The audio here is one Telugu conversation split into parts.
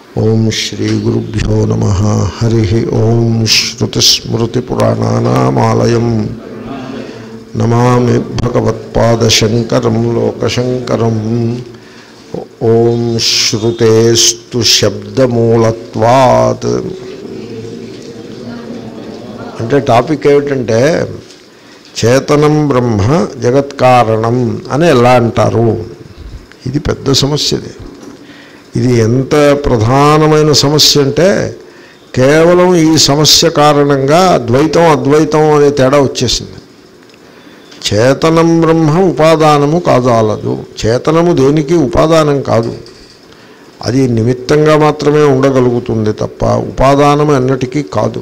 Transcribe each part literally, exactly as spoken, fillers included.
ఓం శ్రీ గురుభ్యో నమః. హరి ఓం. శ్రుతిస్మృతిపురాణానామాలయం నమామి భగవత్పాదశంకరం లోకశంకరం. ఓం శ్రుతేస్తు శబ్దమూలత్వాత్. అంటే టాపిక్ ఏమిటంటే చేతనం బ్రహ్మ జగత్కారణం అని ఎలా అంటారు? ఇది పెద్ద సమస్య. ఇది ఇది ఎంత ప్రధానమైన సమస్య అంటే కేవలం ఈ సమస్య కారణంగా ద్వైతం అద్వైతం అనే తేడా వచ్చేసింది. చేతనం బ్రహ్మ ఉపాదానము కాదాలదు. చేతనము దేనికి ఉపాదానం కాదు, అది నిమిత్తంగా మాత్రమే ఉండగలుగుతుంది తప్ప ఉపాదానం అన్నటికీ కాదు.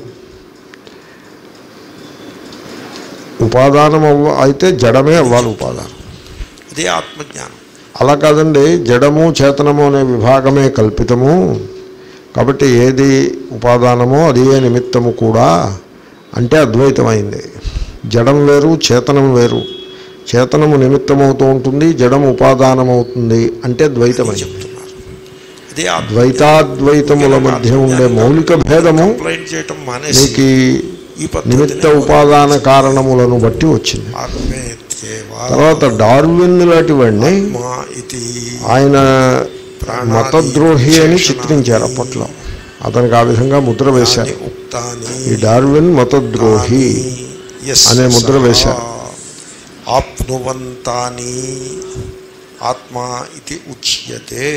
ఉపాదానం అవ్వ అయితే జడమే అవ్వాలి ఉపాదానం. అదే ఆత్మజ్ఞానం. అలా కాదండి, జడము చేతనము అనే విభాగమే కల్పితము. కాబట్టి ఏది ఉపాదానమో అదే నిమిత్తము కూడా అంటే అద్వైతమైంది. జడం వేరు, చేతనం వేరు. చేతనము నిమిత్తమవుతూ ఉంటుంది, జడము ఉపాదానమవుతుంది అంటే ద్వైతమని చెప్తున్నారు. ద్వైతాద్వైతముల మధ్య ఉండే మౌలిక భేదము మీకు నిమిత్త ఉపాదాన కారణములను బట్టి వచ్చింది. తర్వాత డార్విన్ లాంటి వాడిని ఆయన మతద్రోహి అని చిత్రించారు అప్పట్లో. అతనికి ఆ విధంగా ముద్ర వేశారు. ఈ డార్విన్ మతద్రోహి అనే ముద్ర వేశారు. ఆప్నువంతాని ఆత్మా ఇది ఉచ్యతే.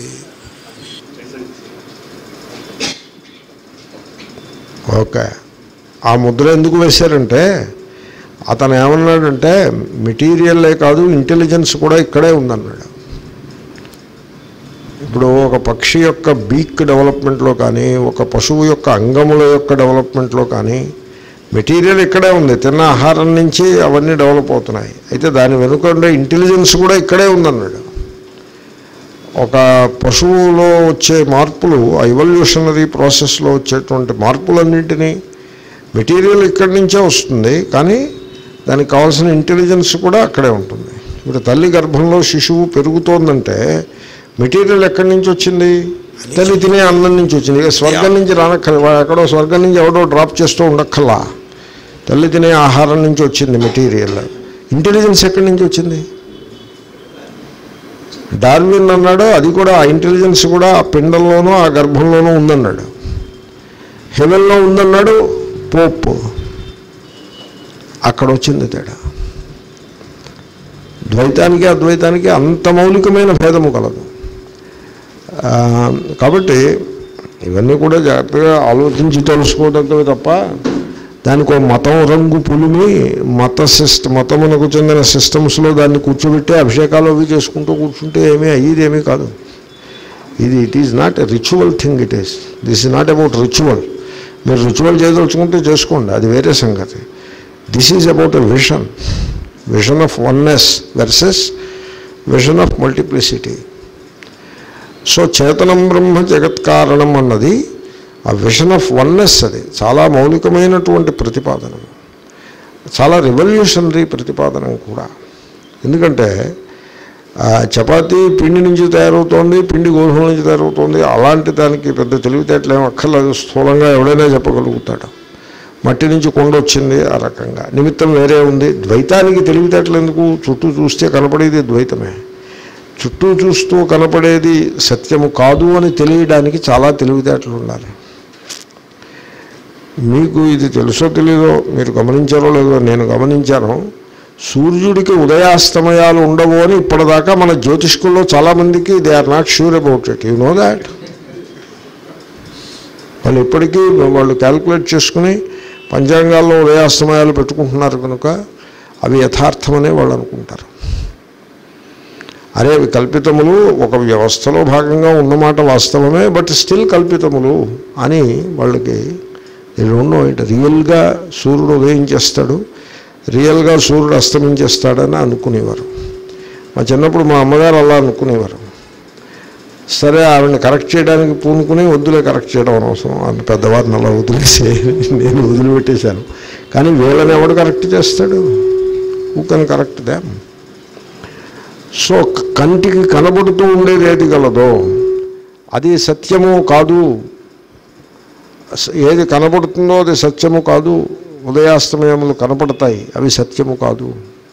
ఓకే, ఆ ముద్ర ఎందుకు వేశారంటే అతను ఏమన్నాడంటే మెటీరియల్లే కాదు ఇంటెలిజెన్స్ కూడా ఇక్కడే ఉందన్నాడు. ఇప్పుడు ఒక పక్షి యొక్క బీక్ డెవలప్మెంట్లో కానీ ఒక పశువు యొక్క అంగముల యొక్క డెవలప్మెంట్లో కానీ మెటీరియల్ ఇక్కడే ఉంది. తిన్న ఆహారం నుంచి అవన్నీ డెవలప్ అవుతున్నాయి. అయితే దాని వెనుక ఉండే ఇంటెలిజెన్స్ కూడా ఇక్కడే ఉందన్నాడు. ఒక పశువులో వచ్చే మార్పులు, ఆ ఎవల్యూషనరీ ప్రాసెస్లో వచ్చేటువంటి మార్పులన్నింటినీ మెటీరియల్ ఇక్కడి నుంచే వస్తుంది, కానీ దానికి కావాల్సిన ఇంటెలిజెన్స్ కూడా అక్కడే ఉంటుంది. ఇప్పుడు తల్లి గర్భంలో శిశువు పెరుగుతోందంటే మెటీరియల్ ఎక్కడి నుంచి వచ్చింది? తల్లి తినే అన్నం నుంచి వచ్చింది. ఇక స్వర్గం నుంచి రానక్కర్లా, ఎక్కడో స్వర్గం నుంచి ఎవడో డ్రాప్ చేస్తూ ఉండక్కర్లా. తల్లి తినే ఆహారం నుంచి వచ్చింది మెటీరియల్. ఇంటెలిజెన్స్ ఎక్కడి నుంచి వచ్చింది? డార్విన్ అన్నాడు అది కూడా, ఆ ఇంటెలిజెన్స్ కూడా ఆ పిండంలోనూ ఆ గర్భంలోనూ ఉందన్నాడు. హెవెన్లో ఉందన్నాడు పోప్. అక్కడ వచ్చింది తేడా. ద్వైతానికి అద్వైతానికి అంత మౌలికమైన భేదము కలదు. కాబట్టి ఇవన్నీ కూడా జాగ్రత్తగా ఆలోచించి తెలుసుకోదగ్గవి తప్ప దానికి ఒక మతం రంగు పులిమి మత సిస్ట మతమునకు చెందిన సిస్టమ్స్లో దాన్ని కూర్చోబెట్టి అభిషేకాలు అవి చేసుకుంటూ కూర్చుంటే ఏమీ అయ్యేది ఏమీ కాదు. ఇది it is not a ritual thing. It is this is not about ritual. మీరు రిచువల్ చేయదలుచుకుంటే చేసుకోండి, అది వేరే సంగతి. This is about a vision, vision of oneness versus vision of multiplicity. So చేతనం బ్రహ్మ జగత్కారణం అన్నది ఆ విషన్ ఆఫ్ వన్నెస్. అది చాలా మౌలికమైనటువంటి ప్రతిపాదన, చాలా రెవల్యూషనరీ ప్రతిపాదన కూడా. ఎందుకంటే చపాతీ పిండి నుంచి తయారవుతోంది, పిండి గోధుమ నుంచి తయారవుతోంది. అలాంటి దానికి పెద్ద తెలివితేటలు ఏమి అక్కర్లేదు, స్థూలంగా ఎవడైనా చెప్పగలుగుతాడు. మట్టి నుంచి కొండ వచ్చింది, ఆ రకంగా నిమిత్తం వేరే ఉంది. ద్వైతానికి తెలివితేటలు ఎందుకు? చుట్టూ చూస్తే కనపడేది ద్వైతమే. చుట్టూ చూస్తూ కనపడేది సత్యము కాదు అని తెలియడానికి చాలా తెలివితేటలు ఉండాలి. మీకు ఇది తెలుసో తెలీదో, మీరు గమనించారో లేదో, నేను గమనించాను. సూర్యుడికి ఉదయాస్తమయాలు ఉండవు అని ఇప్పటిదాకా మన జ్యోతిష్కుల్లో చాలామందికి they are not sure about it. You know that. వాళ్ళు ఇప్పటికీ వాళ్ళు క్యాల్కులేట్ చేసుకుని పంచాంగాల్లో ఉదయాస్తమయాలు పెట్టుకుంటున్నారు కనుక అవి యథార్థమనే వాళ్ళు అనుకుంటారు. అరే అవి కల్పితములు, ఒక వ్యవస్థలో భాగంగా ఉన్నమాట వాస్తవమే, బట్ స్టిల్ కల్పితములు అని వాళ్ళకి రెండు రియల్గా సూర్యుడు ఉదయించేస్తాడు, రియల్గా సూర్యుడు అస్తమించేస్తాడని అనుకునేవారు. మా చిన్నప్పుడు మా అమ్మగారు అలా అనుకునేవారు. సరే ఆవిడని కరెక్ట్ చేయడానికి పూనుకుని వద్దులే కరెక్ట్ చేయడం అనవసరం అని పెద్దవారిని అలా వదిలేసి నేను వదిలిపెట్టేశాను. కానీ వీళ్ళని ఎవడు కరెక్ట్ చేస్తాడు? Who can correct them? So కంటికి కనబడుతూ ఉండేది ఏది గలదో అది సత్యము కాదు, ఏది కనపడుతుందో అది సత్యము కాదు, ఉదయాస్తమయములు కనపడతాయి అవి సత్యము కాదు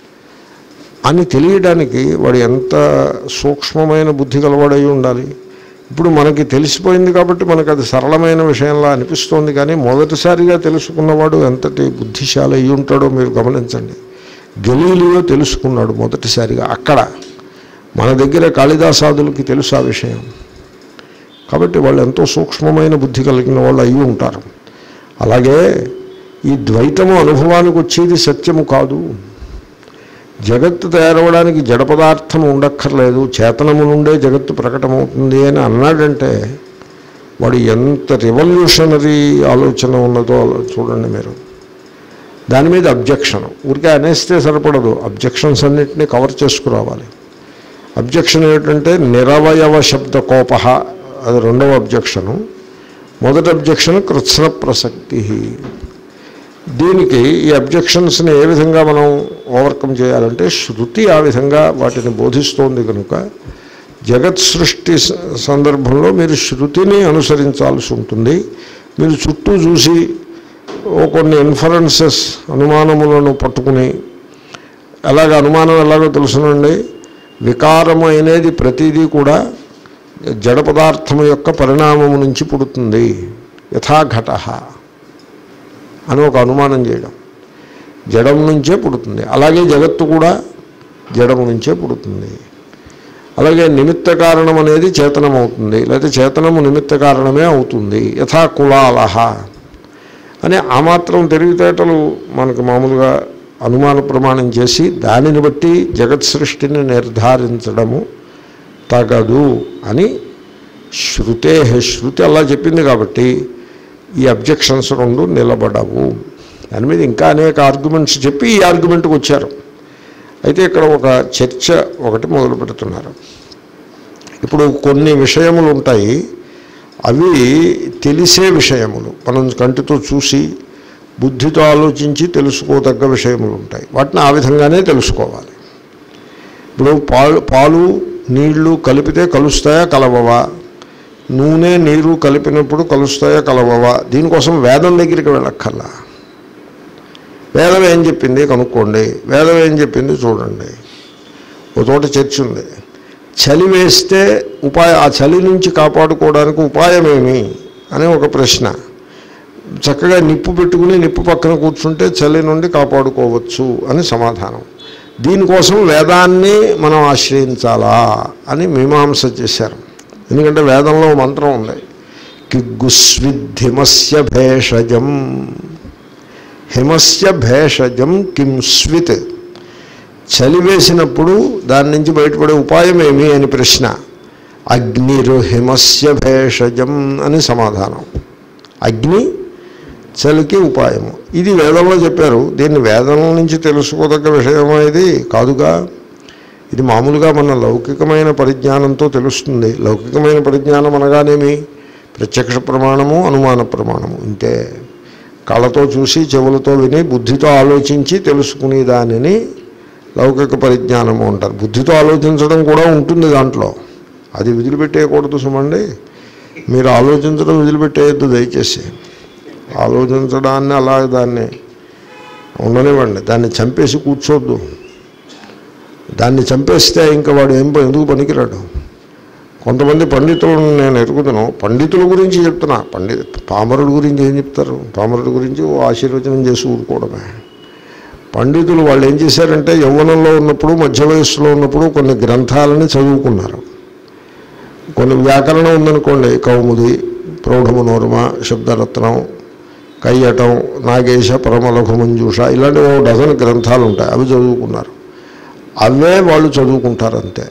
అని తెలియడానికి వాడు ఎంత సూక్ష్మమైన బుద్ధి గలవాడై ఉండాలి. ఇప్పుడు మనకి తెలిసిపోయింది కాబట్టి మనకు అది సరళమైన విషయంలా అనిపిస్తోంది, కానీ మొదటిసారిగా తెలుసుకున్నవాడు ఎంతటి బుద్ధిశాలి అయి ఉంటాడో మీరు గమనించండి. గలీలియో తెలుసుకున్నాడు మొదటిసారిగా అక్కడ. మన దగ్గర కాళిదాసాదులకి తెలుసు ఆ విషయం. కాబట్టి వాళ్ళు ఎంతో సూక్ష్మమైన బుద్ధి కలిగిన వాళ్ళు అయి ఉంటారు. అలాగే ఈ ద్వైతము అనుభవానికి వచ్చేది సత్యము కాదు. జగత్తు తయారవడానికి జడ పదార్థం ఉండక్కర్లేదు, చేతనము నుండే జగత్తు ప్రకటమవుతుంది అని అన్నాడంటే వాడు ఎంత రివల్యూషనరీ ఆలోచన ఉన్నదో చూడండి మీరు. దాని మీద అబ్జెక్షన్ ఊరికే అనేస్తే సరిపడదు, అబ్జెక్షన్స్ అన్నింటినీ కవర్ చేసుకురావాలి. అబ్జెక్షన్ ఏమిటంటే నిరవయవ శబ్ద కోప, అది రెండవ అబ్జెక్షను. మొదటి అబ్జెక్షన్ కృత్స్న ప్రసక్తి. దీనికి ఈ అబ్జెక్షన్స్ని ఏ విధంగా మనం ఓవర్కమ్ చేయాలంటే శృతి ఆ విధంగా వాటిని బోధిస్తోంది కనుక జగత్ సృష్టి సందర్భంలో మీరు శృతిని అనుసరించాల్సి ఉంటుంది. మీరు చుట్టూ చూసి ఓ కొన్ని ఇన్ఫరెన్సెస్ అనుమానములను పట్టుకుని, అలాగ అనుమానం ఎలాగో తెలుసునండి, వికారము అనేది ప్రతిదీ కూడా జడ పదార్థము యొక్క పరిణామము నుంచి పుడుతుంది, యథాఘట అని ఒక అనుమానం చేయడం. జడం నుంచే పుడుతుంది. అలాగే జగత్తు కూడా జడము నుంచే పుడుతుంది. అలాగే నిమిత్త కారణం అనేది చేతనం అవుతుంది, లేకపోతే చేతనము నిమిత్త కారణమే అవుతుంది, యథా కులాలహ అని ఆ మాత్రం తెలివితేటలు మనకు మామూలుగా అనుమాన ప్రమాణం చేసి దానిని బట్టి జగత్ సృష్టిని నిర్ధారించడము తగదు అని శృతే. శృతి అలా చెప్పింది కాబట్టి ఈ అబ్జెక్షన్స్ రెండు నిలబడవు. దాని మీద ఇంకా అనేక ఆర్గ్యుమెంట్స్ చెప్పి ఈ ఆర్గ్యుమెంట్కి వచ్చారు. అయితే ఇక్కడ ఒక చర్చ ఒకటి మొదలు పెడుతున్నారు. ఇప్పుడు కొన్ని విషయములు ఉంటాయి, అవి తెలిసే విషయములు, మనం కంటితో చూసి బుద్ధితో ఆలోచించి తెలుసుకోదగ్గ విషయములు ఉంటాయి. వాటిని ఆ విధంగానే తెలుసుకోవాలి. ఇప్పుడు పాలు పాలు నీళ్లు కలిపితే కలుస్తాయా కలవవా, నూనె నీరు కలిపినప్పుడు కలుస్తాయా కలవవా, దీనికోసం వేదం దగ్గరికి వెళ్ళక్కర్లా. వేదం ఏం చెప్పింది కనుక్కోండి, వేదం ఏం చెప్పింది చూడండి. ఒక చోట చర్చ ఉంది, చలి వేస్తే ఉపాయ ఆ చలి నుంచి కాపాడుకోవడానికి ఉపాయం ఏమి అనే ఒక ప్రశ్న. చక్కగా నిప్పు పెట్టుకుని నిప్పు పక్కన కూర్చుంటే చలి నుండి కాపాడుకోవచ్చు అని సమాధానం. దీనికోసం వేదాన్ని మనం ఆశ్రయించాలా అని మీమాంస చేశారు. ఎందుకంటే వేదంలో మంత్రం ఉంది, కిగ్గుస్విద్ధిమస్య భేషజం, హిమస్య భేషజం కిం స్విత్, చలి వేసినప్పుడు దాని నుంచి బయటపడే ఉపాయం ఏమి అని ప్రశ్న. అగ్నిరు హిమస్య భేషజం అని సమాధానం. అగ్ని చలికి ఉపాయము. ఇది వేదంలో చెప్పారు. దీన్ని వేదం నుంచి తెలుసుకోదగ్గ విషయమా ఇది కాదుగా. ఇది మామూలుగా మన లౌకికమైన పరిజ్ఞానంతో తెలుస్తుంది. లౌకికమైన పరిజ్ఞానం అనగానేమి, ప్రత్యక్ష ప్రమాణము అనుమాన ప్రమాణము ఇంతే. కళ్ళతో చూసి చెవులతో విని బుద్ధితో ఆలోచించి తెలుసుకునే దానిని లౌకిక పరిజ్ఞానము అంటారు. బుద్ధితో ఆలోచించడం కూడా ఉంటుంది దాంట్లో, అది వదిలిపెట్టేయకూడదు సుమండి. మీరు ఆలోచించడం వదిలిపెట్టేయద్దు దయచేసి. ఆలోచించడాన్ని అలా దాన్ని ఉండనివ్వండి, దాన్ని చంపేసి కూర్చోద్దు. దాన్ని చంపేస్తే ఇంకా వాడు ఏం ఎందుకు పనికిరాడు. కొంతమంది పండితులను నేను ఎరుగుతాను, పండితుల గురించి చెప్తున్నా. పండితు పామరుడు గురించి ఏం చెప్తారు? పామరుడు గురించి ఆశీర్వచనం చేసి ఊరుకోవడమే. పండితులు వాళ్ళు ఏం చేశారంటే యవ్వనంలో ఉన్నప్పుడు మధ్య వయస్సులో ఉన్నప్పుడు కొన్ని గ్రంథాలని చదువుకున్నారు. కొన్ని వ్యాకరణం ఉందనుకోండి, కౌముది, ప్రౌఢమనోరమ, శబ్దరత్నం, కయ్యటం, నాగేశ, పరమలఘు మంజూష, ఇలాంటి ఓ డజన్ గ్రంథాలు ఉంటాయి. అవి చదువుకున్నారు. అవే వాళ్ళు చదువుకుంటారు అంతే.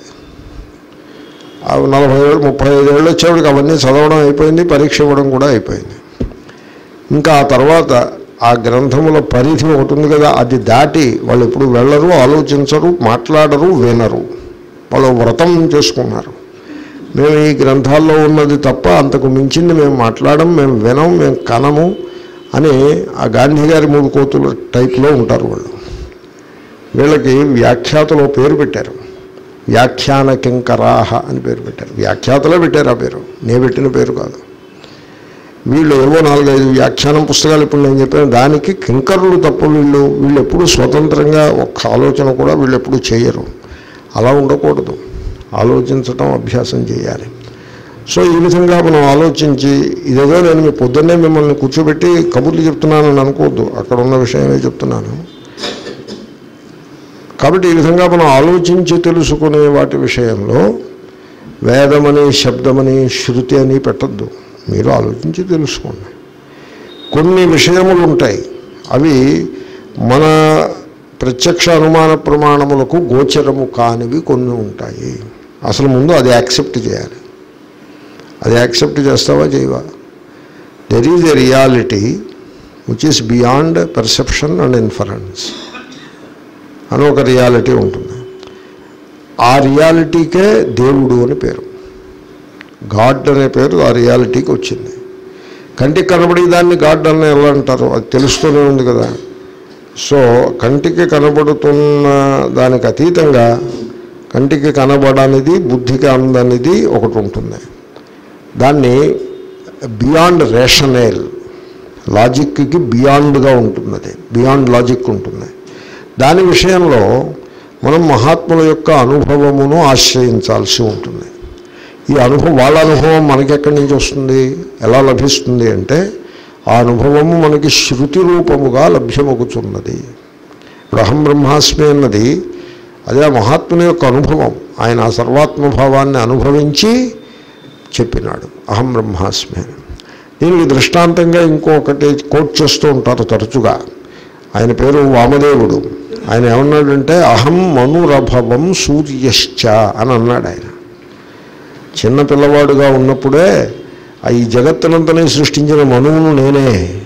అవి నలభై ఏళ్ళు ముప్పై ఐదు ఏళ్ళు వచ్చేవాడికి అవన్నీ చదవడం అయిపోయింది, పరీక్ష ఇవ్వడం కూడా అయిపోయింది. ఇంకా ఆ తర్వాత ఆ గ్రంథముల పరిధి ఒకటి ఉంది కదా, అది దాటి వాళ్ళు ఎప్పుడు వెళ్ళరు, ఆలోచించరు, మాట్లాడరు, వినరు. వాళ్ళు వ్రతం చేసుకున్నారు. మేము ఈ గ్రంథాల్లో ఉన్నది తప్ప అంతకు మించింది మేము మాట్లాడడం, మేము వినం, మేము కనము అని ఆ గాంధీ గారి మూడు కోతుల టైప్లో ఉంటారు వాళ్ళు. వీళ్ళకి వ్యాఖ్యాతలో పేరు పెట్టారు. వ్యాఖ్యాన కింకరాహ అని పేరు పెట్టారు. వ్యాఖ్యాతలే పెట్టారు ఆ పేరు, నేను పెట్టిన పేరు కాదు. వీళ్ళు ఏవో నాలుగైదు వ్యాఖ్యానం పుస్తకాలు ఇప్పుడు నేను చెప్పాను, దానికి కింకరులు తప్ప వీళ్ళు వీళ్ళు ఎప్పుడు స్వతంత్రంగా ఒక్క ఆలోచన కూడా వీళ్ళు ఎప్పుడు చేయరు. అలా ఉండకూడదు, ఆలోచించటం అభ్యాసం చేయాలి. సో ఈ విధంగా మనం ఆలోచించి, ఇదేదో నేను మీ పొద్దున్నే మిమ్మల్ని కూర్చోబెట్టి కబుర్లు చెప్తున్నానని అనుకోవద్దు, అక్కడ ఉన్న విషయమే చెప్తున్నాను. కాబట్టి ఈ విధంగా మనం ఆలోచించి తెలుసుకునే వాటి విషయంలో వేదమని, శబ్దమని, శృతి అని పెట్టద్దు. మీరు ఆలోచించి తెలుసుకోండి. కొన్ని విషయములు ఉంటాయి, అవి మన ప్రత్యక్ష అనుమాన ప్రమాణములకు గోచరము కానివి కొన్ని ఉంటాయి. అసలు ముందు అది యాక్సెప్ట్ చేయాలి. అది యాక్సెప్ట్ చేస్తావా చేయవా? There is a reality which is beyond perception and inference అని ఒక రియాలిటీ ఉంటుంది. ఆ రియాలిటీకే దేవుడు అని పేరు. గాడ్ అనే పేరు ఆ రియాలిటీకి వచ్చింది. కంటికి కనబడే దాన్ని గాడ్ అని ఎలా అంటారు? అది తెలుస్తూనే ఉంది కదా. సో కంటికి కనబడుతున్న దానికి అతీతంగా కంటికి కనబడనిది, బుద్ధికి అందనిది ఒకటి ఉంటుంది. దాన్ని బియాండ్ రేషనల్ లాజిక్కి బియాండ్గా ఉంటుంది, అది బియాండ్ లాజిక్ ఉంటుంది. దాని విషయంలో మనం మహాత్ముల యొక్క అనుభవమును ఆశ్రయించాల్సి ఉంటుంది. ఈ అనుభవం, వాళ్ళ అనుభవం మనకెక్కడి నుంచి వస్తుంది, ఎలా లభిస్తుంది అంటే ఆ అనుభవము మనకి శృతి రూపముగా లభ్యమవుతున్నది. ఇప్పుడు అహం బ్రహ్మాస్మి అన్నది అదే మహాత్ముని యొక్క అనుభవం. ఆయన ఆ సర్వాత్మభావాన్ని అనుభవించి చెప్పినాడు అహం బ్రహ్మాస్మి అని. దీనికి దృష్టాంతంగా ఇంకొకటి కోట్ చేస్తూ ఉంటారు తరచుగా. ఆయన పేరు వామదేవుడు. ఆయన ఏమన్నాడంటే అహం మనురభవం సూర్యశ్చ అని అన్నాడు. ఆయన చిన్న పిల్లవాడుగా ఉన్నప్పుడే ఈ జగత్తునంతనే సృష్టించిన మనువును నేనే,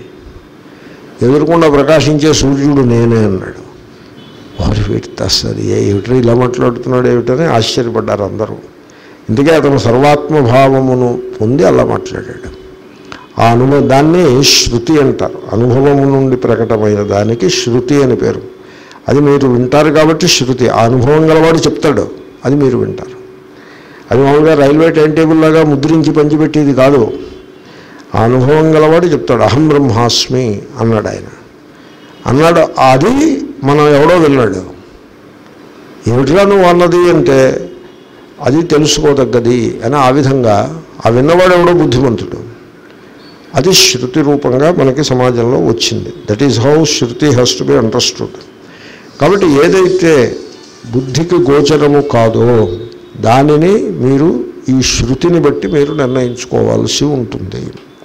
ఎదురుకుండా ప్రకాశించే సూర్యుడు నేనే అన్నాడు. వారు వీటి తస్సది ఏమిటో ఇలా మాట్లాడుతున్నాడు ఏమిటని ఆశ్చర్యపడ్డారు అందరూ. ఇందుకే అతను సర్వాత్మభావమును పొంది అలా మాట్లాడాడు. ఆ అనుభవం దాన్ని శృతి అంటారు. అనుభవము నుండి ప్రకటమైన దానికి శృతి అని పేరు. అది మీరు వింటారు కాబట్టి శృతి. ఆ అనుభవం గలవాడు చెప్తాడు, అది మీరు వింటారు. అది మామూలుగా రైల్వే టైం టేబుల్ లాగా ముద్రించి పంచిపెట్టేది కాదు. ఆ అనుభవం గలవాడు చెప్తాడు. అహం బ్రహ్మాస్మి అన్నాడు ఆయన. అన్నాడు, అది మనం ఎవడో విన్నాడు. ఏమిటిగా నువ్వు అన్నది అంటే అది తెలుసుకోదగ్గది అని. ఆ విధంగా ఆ విన్నవాడు ఎవడో బుద్ధిమంతుడు. అది శృతి రూపంగా మనకి సమాజంలో వచ్చింది. That is how Shruti has to be understood. కాబట్టి ఏదైతే బుద్ధికి గోచరము కాదో దానిని మీరు ఈ శృతిని బట్టి మీరు నిర్ణయించుకోవాల్సి ఉంటుంది.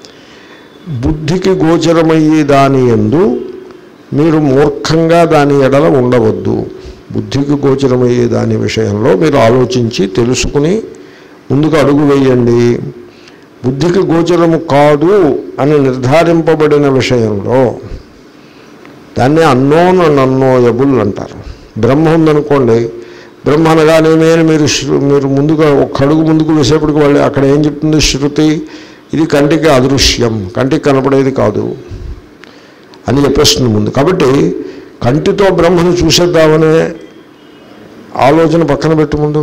బుద్ధికి గోచరమయ్యే దాని యందు మీరు మూర్ఖంగా దాని ఎడల ఉండవద్దు. బుద్ధికి గోచరమయ్యే దాని విషయంలో మీరు ఆలోచించి తెలుసుకుని ముందుకు అడుగు వేయండి. బుద్ధికి గోచరము కాదు అని నిర్ధారింపబడిన విషయంలో దాన్ని అన్నోన్ అండ్ అన్నోయబుల్ అంటారు. బ్రహ్మ ఉందనుకోండి, బ్రహ్మ అనగానేమే అని మీరు మీరు ముందుగా ఒక అడుగు ముందుకు వేసేప్పటికి వాళ్ళు అక్కడ ఏం చెప్తుంది శృతి, ఇది కంటికి అదృశ్యం, కంటికి కనపడేది కాదు అని చెప్పేస్తుంది ముందు. కాబట్టి కంటితో బ్రహ్మను చూసేద్దామనే ఆలోచన పక్కన పెట్టు. ముందు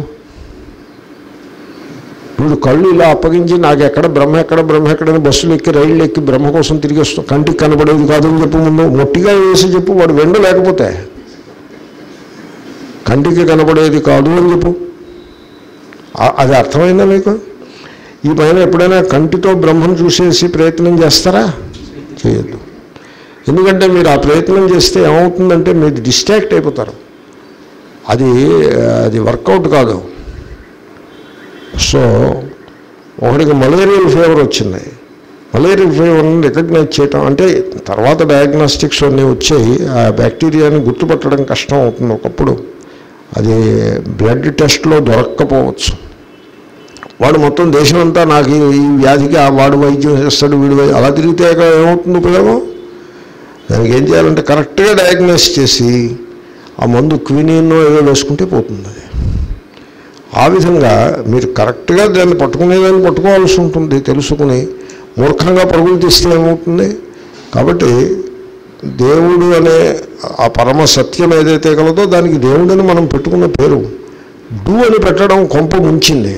వీడు కళ్ళు ఇలా అప్పగించి నాకు ఎక్కడ బ్రహ్మ ఎక్కడ బ్రహ్మ ఎక్కడని బస్సులు ఎక్కి రైళ్ళు ఎక్కి బ్రహ్మ కోసం తిరిగి వస్తాం, కంటికి కనబడేది కాదు అని చెప్పు. ముందు మొట్టిగా వేసి చెప్పు, వాడు వెండు లేకపోతే కంటికి కనబడేది కాదు అని చెప్పు. అది అర్థమైందా మీకు? ఈ పైన ఎప్పుడైనా కంటితో బ్రహ్మను చూసేసి ప్రయత్నం చేస్తారా? చేయొద్దు. ఎందుకంటే మీరు ఆ ప్రయత్నం చేస్తే ఏమవుతుందంటే మీరు డిస్ట్రాక్ట్ అయిపోతారు. అది అది వర్కౌట్ కాదు. సో ఒకటికి మలేరియల్ ఫీవర్ వచ్చింది. మలేరియల్ ఫీవర్ని రికగ్నైజ్ చేయటం అంటే తర్వాత డయాగ్నోస్టిక్స్ అన్నీ వచ్చాయి. ఆ బ్యాక్టీరియాని గుర్తుపట్టడం కష్టం అవుతుంది. ఒకప్పుడు అది బ్లడ్ టెస్ట్లో దొరక్కపోవచ్చు. వాడు మొత్తం దేశం అంతా నాకు ఈ వ్యాధికి ఆ వాడు వైద్యం చేస్తాడు, వీడు వైద్యం అలా తిరిగితే ఏమవుతుంది ఉపయోగం? దానికి ఏం చేయాలంటే కరెక్ట్గా డయాగ్నోస్ చేసి ఆ మందు క్వినిన్నో ఏదో వేసుకుంటే పోతుంది. అది ఆ విధంగా మీరు కరెక్ట్గా దాన్ని పట్టుకునేదాన్ని పట్టుకోవాల్సి ఉంటుంది. తెలుసుకుని మూర్ఖంగా పరుగులు తీస్తే ఏమవుతుంది? కాబట్టి దేవుడు అనే ఆ పరమ సత్యం ఏదైతే కలదో దానికి దేవుడని మనం పెట్టుకున్న పేరు. డూ అని పెట్టడం కొంప ముంచింది.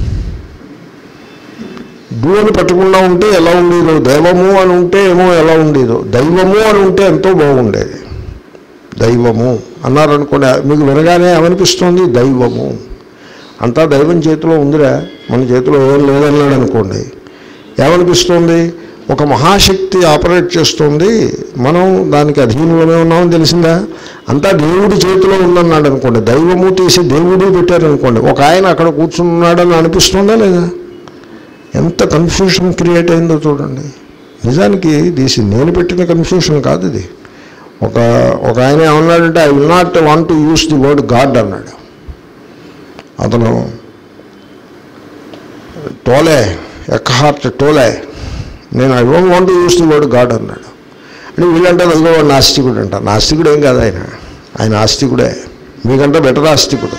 డూ అని పెట్టకుండా ఉంటే ఎలా ఉండేదో, దైవము అని ఉంటే ఏమో ఎలా ఉండేదో, దైవము అని ఉంటే ఎంతో బాగుండేది. దైవము అన్నారనుకోండి, మీకు వినగానే ఏమనిపిస్తుంది? దైవము అంతా దైవం చేతిలో ఉందిరా, మన చేతిలో ఏం లేదన్నాడు అనుకోండి, ఏమనిపిస్తుంది? ఒక మహాశక్తి ఆపరేట్ చేస్తుంది, మనం దానికి అధీనంలోనే ఉన్నామని తెలిసిందా? అంతా దేవుడి చేతిలో ఉందన్నాడు అనుకోండి, దైవము తీసి దేవుడు పెట్టారనుకోండి, ఒక ఆయన అక్కడ కూర్చున్నాడని అనిపిస్తుందా లేదా? ఎంత కన్ఫ్యూషన్ క్రియేట్ అయిందో చూడండి. నిజానికి దీసి నేను పెట్టిన కన్ఫ్యూషన్ కాదు ఇది. ఒక ఒక ఆయన ఏమన్నాడంటే, I will not want to use the word God అన్నాడు. అతను టోలే ఎక్హార్ట్ టోలే, నేను I don't want to use the word God అన్నాడు. అంటే వీళ్ళంటే అదిగో నాస్తికుడు అంట. నాస్తికుడు ఏం కాదు ఆయన, ఆయన ఆస్తికుడే, మీకంటే బెటర్ ఆస్తికుడు.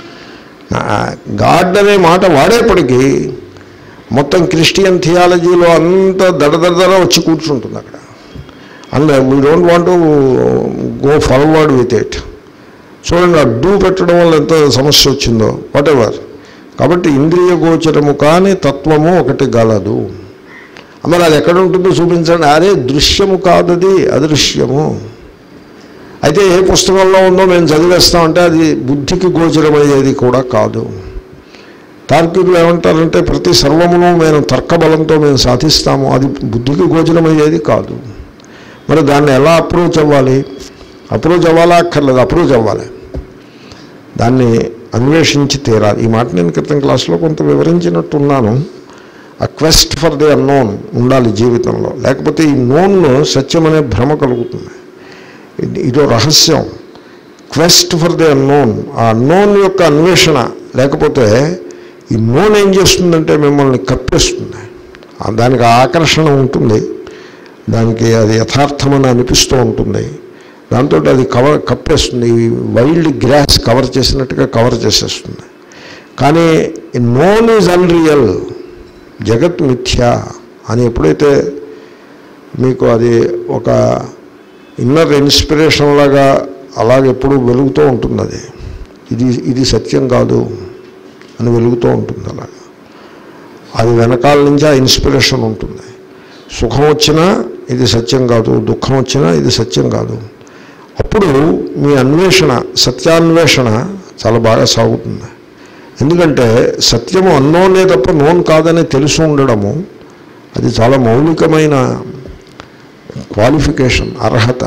గాడ్ అనే మాట వాడేప్పటికీ మొత్తం క్రిస్టియన్ థియాలజీలో అంతా దడదడదర వచ్చి కూర్చుంటుంది అక్కడ. And we don't want to go forward with it. చూడండి, అడ్డు పెట్టడం వల్ల ఎంత సమస్య వచ్చిందో, వాట్ ఎవర్. కాబట్టి ఇంద్రియ గోచరము కానీ తత్వము ఒకటి గలదు. మరి అది ఎక్కడ ఉంటుందో చూపించండి. అరే దృశ్యము కాదది, అదృశ్యము. అయితే ఏ పుస్తకంలో ఉందో మేము చదివేస్తామంటే అది బుద్ధికి గోచరమయ్యేది కూడా కాదు. తార్కికులు ఏమంటారంటే, ప్రతి సర్వమును మేము తర్కబలంతో మేము సాధిస్తాము, అది బుద్ధికి గోచరమయ్యేది కాదు. మరి దాన్ని ఎలా అప్రోచ్ అవ్వాలి? అప్రోచ్ అవ్వాలా అక్కర్లేదు, అప్రోచ్ అవ్వాలి, దాన్ని అన్వేషించి తీరాలి. ఈ మాట నేను క్రితం క్లాస్లో కొంత వివరించినట్టున్నాను. ఆ క్వెస్ట్ ఫర్ ది అన్నోన్ ఉండాలి జీవితంలో, లేకపోతే ఈ నోన్ సత్యం అనే భ్రమ కలుగుతుంది. ఇదో రహస్యం, క్వెస్ట్ ఫర్ ది అన్నోన్. ఆ అన్నోన్ యొక్క అన్వేషణ లేకపోతే ఈ నోన్ ఏం చేస్తుందంటే మిమ్మల్ని కప్పేస్తుంది. దానికి ఆకర్షణ ఉంటుంది, దానికి అది యథార్థమని అనిపిస్తూ ఉంటుంది, దాంతో అది కవర్ కప్పేస్తుంది. ఈ వైల్డ్ గ్రాస్ కవర్ చేసినట్టుగా కవర్ చేసేస్తుంది. కానీ నోన్ ఈజ్ అన్రియల్, జగత్ మిథ్య అని ఎప్పుడైతే మీకు అది ఒక ఇన్నర్ ఇన్స్పిరేషన్ లాగా అలాగెప్పుడు వెలుగుతూ ఉంటుంది, అది ఇది ఇది సత్యం కాదు అని వెలుగుతూ ఉంటుంది. అలాగా అది వెనకాల నుంచి ఆ ఇన్స్పిరేషన్ ఉంటుంది. సుఖం వచ్చినా ఇది సత్యం కాదు, దుఃఖం వచ్చినా ఇది సత్యం కాదు. అప్పుడు మీ అన్వేషణ, సత్యాన్వేషణ చాలా బాగా సాగుతుంది. ఎందుకంటే సత్యము అన్నోనే తప్ప నోన్ కాదని తెలిసి ఉండడము అది చాలా మౌలికమైన క్వాలిఫికేషన్, అర్హత.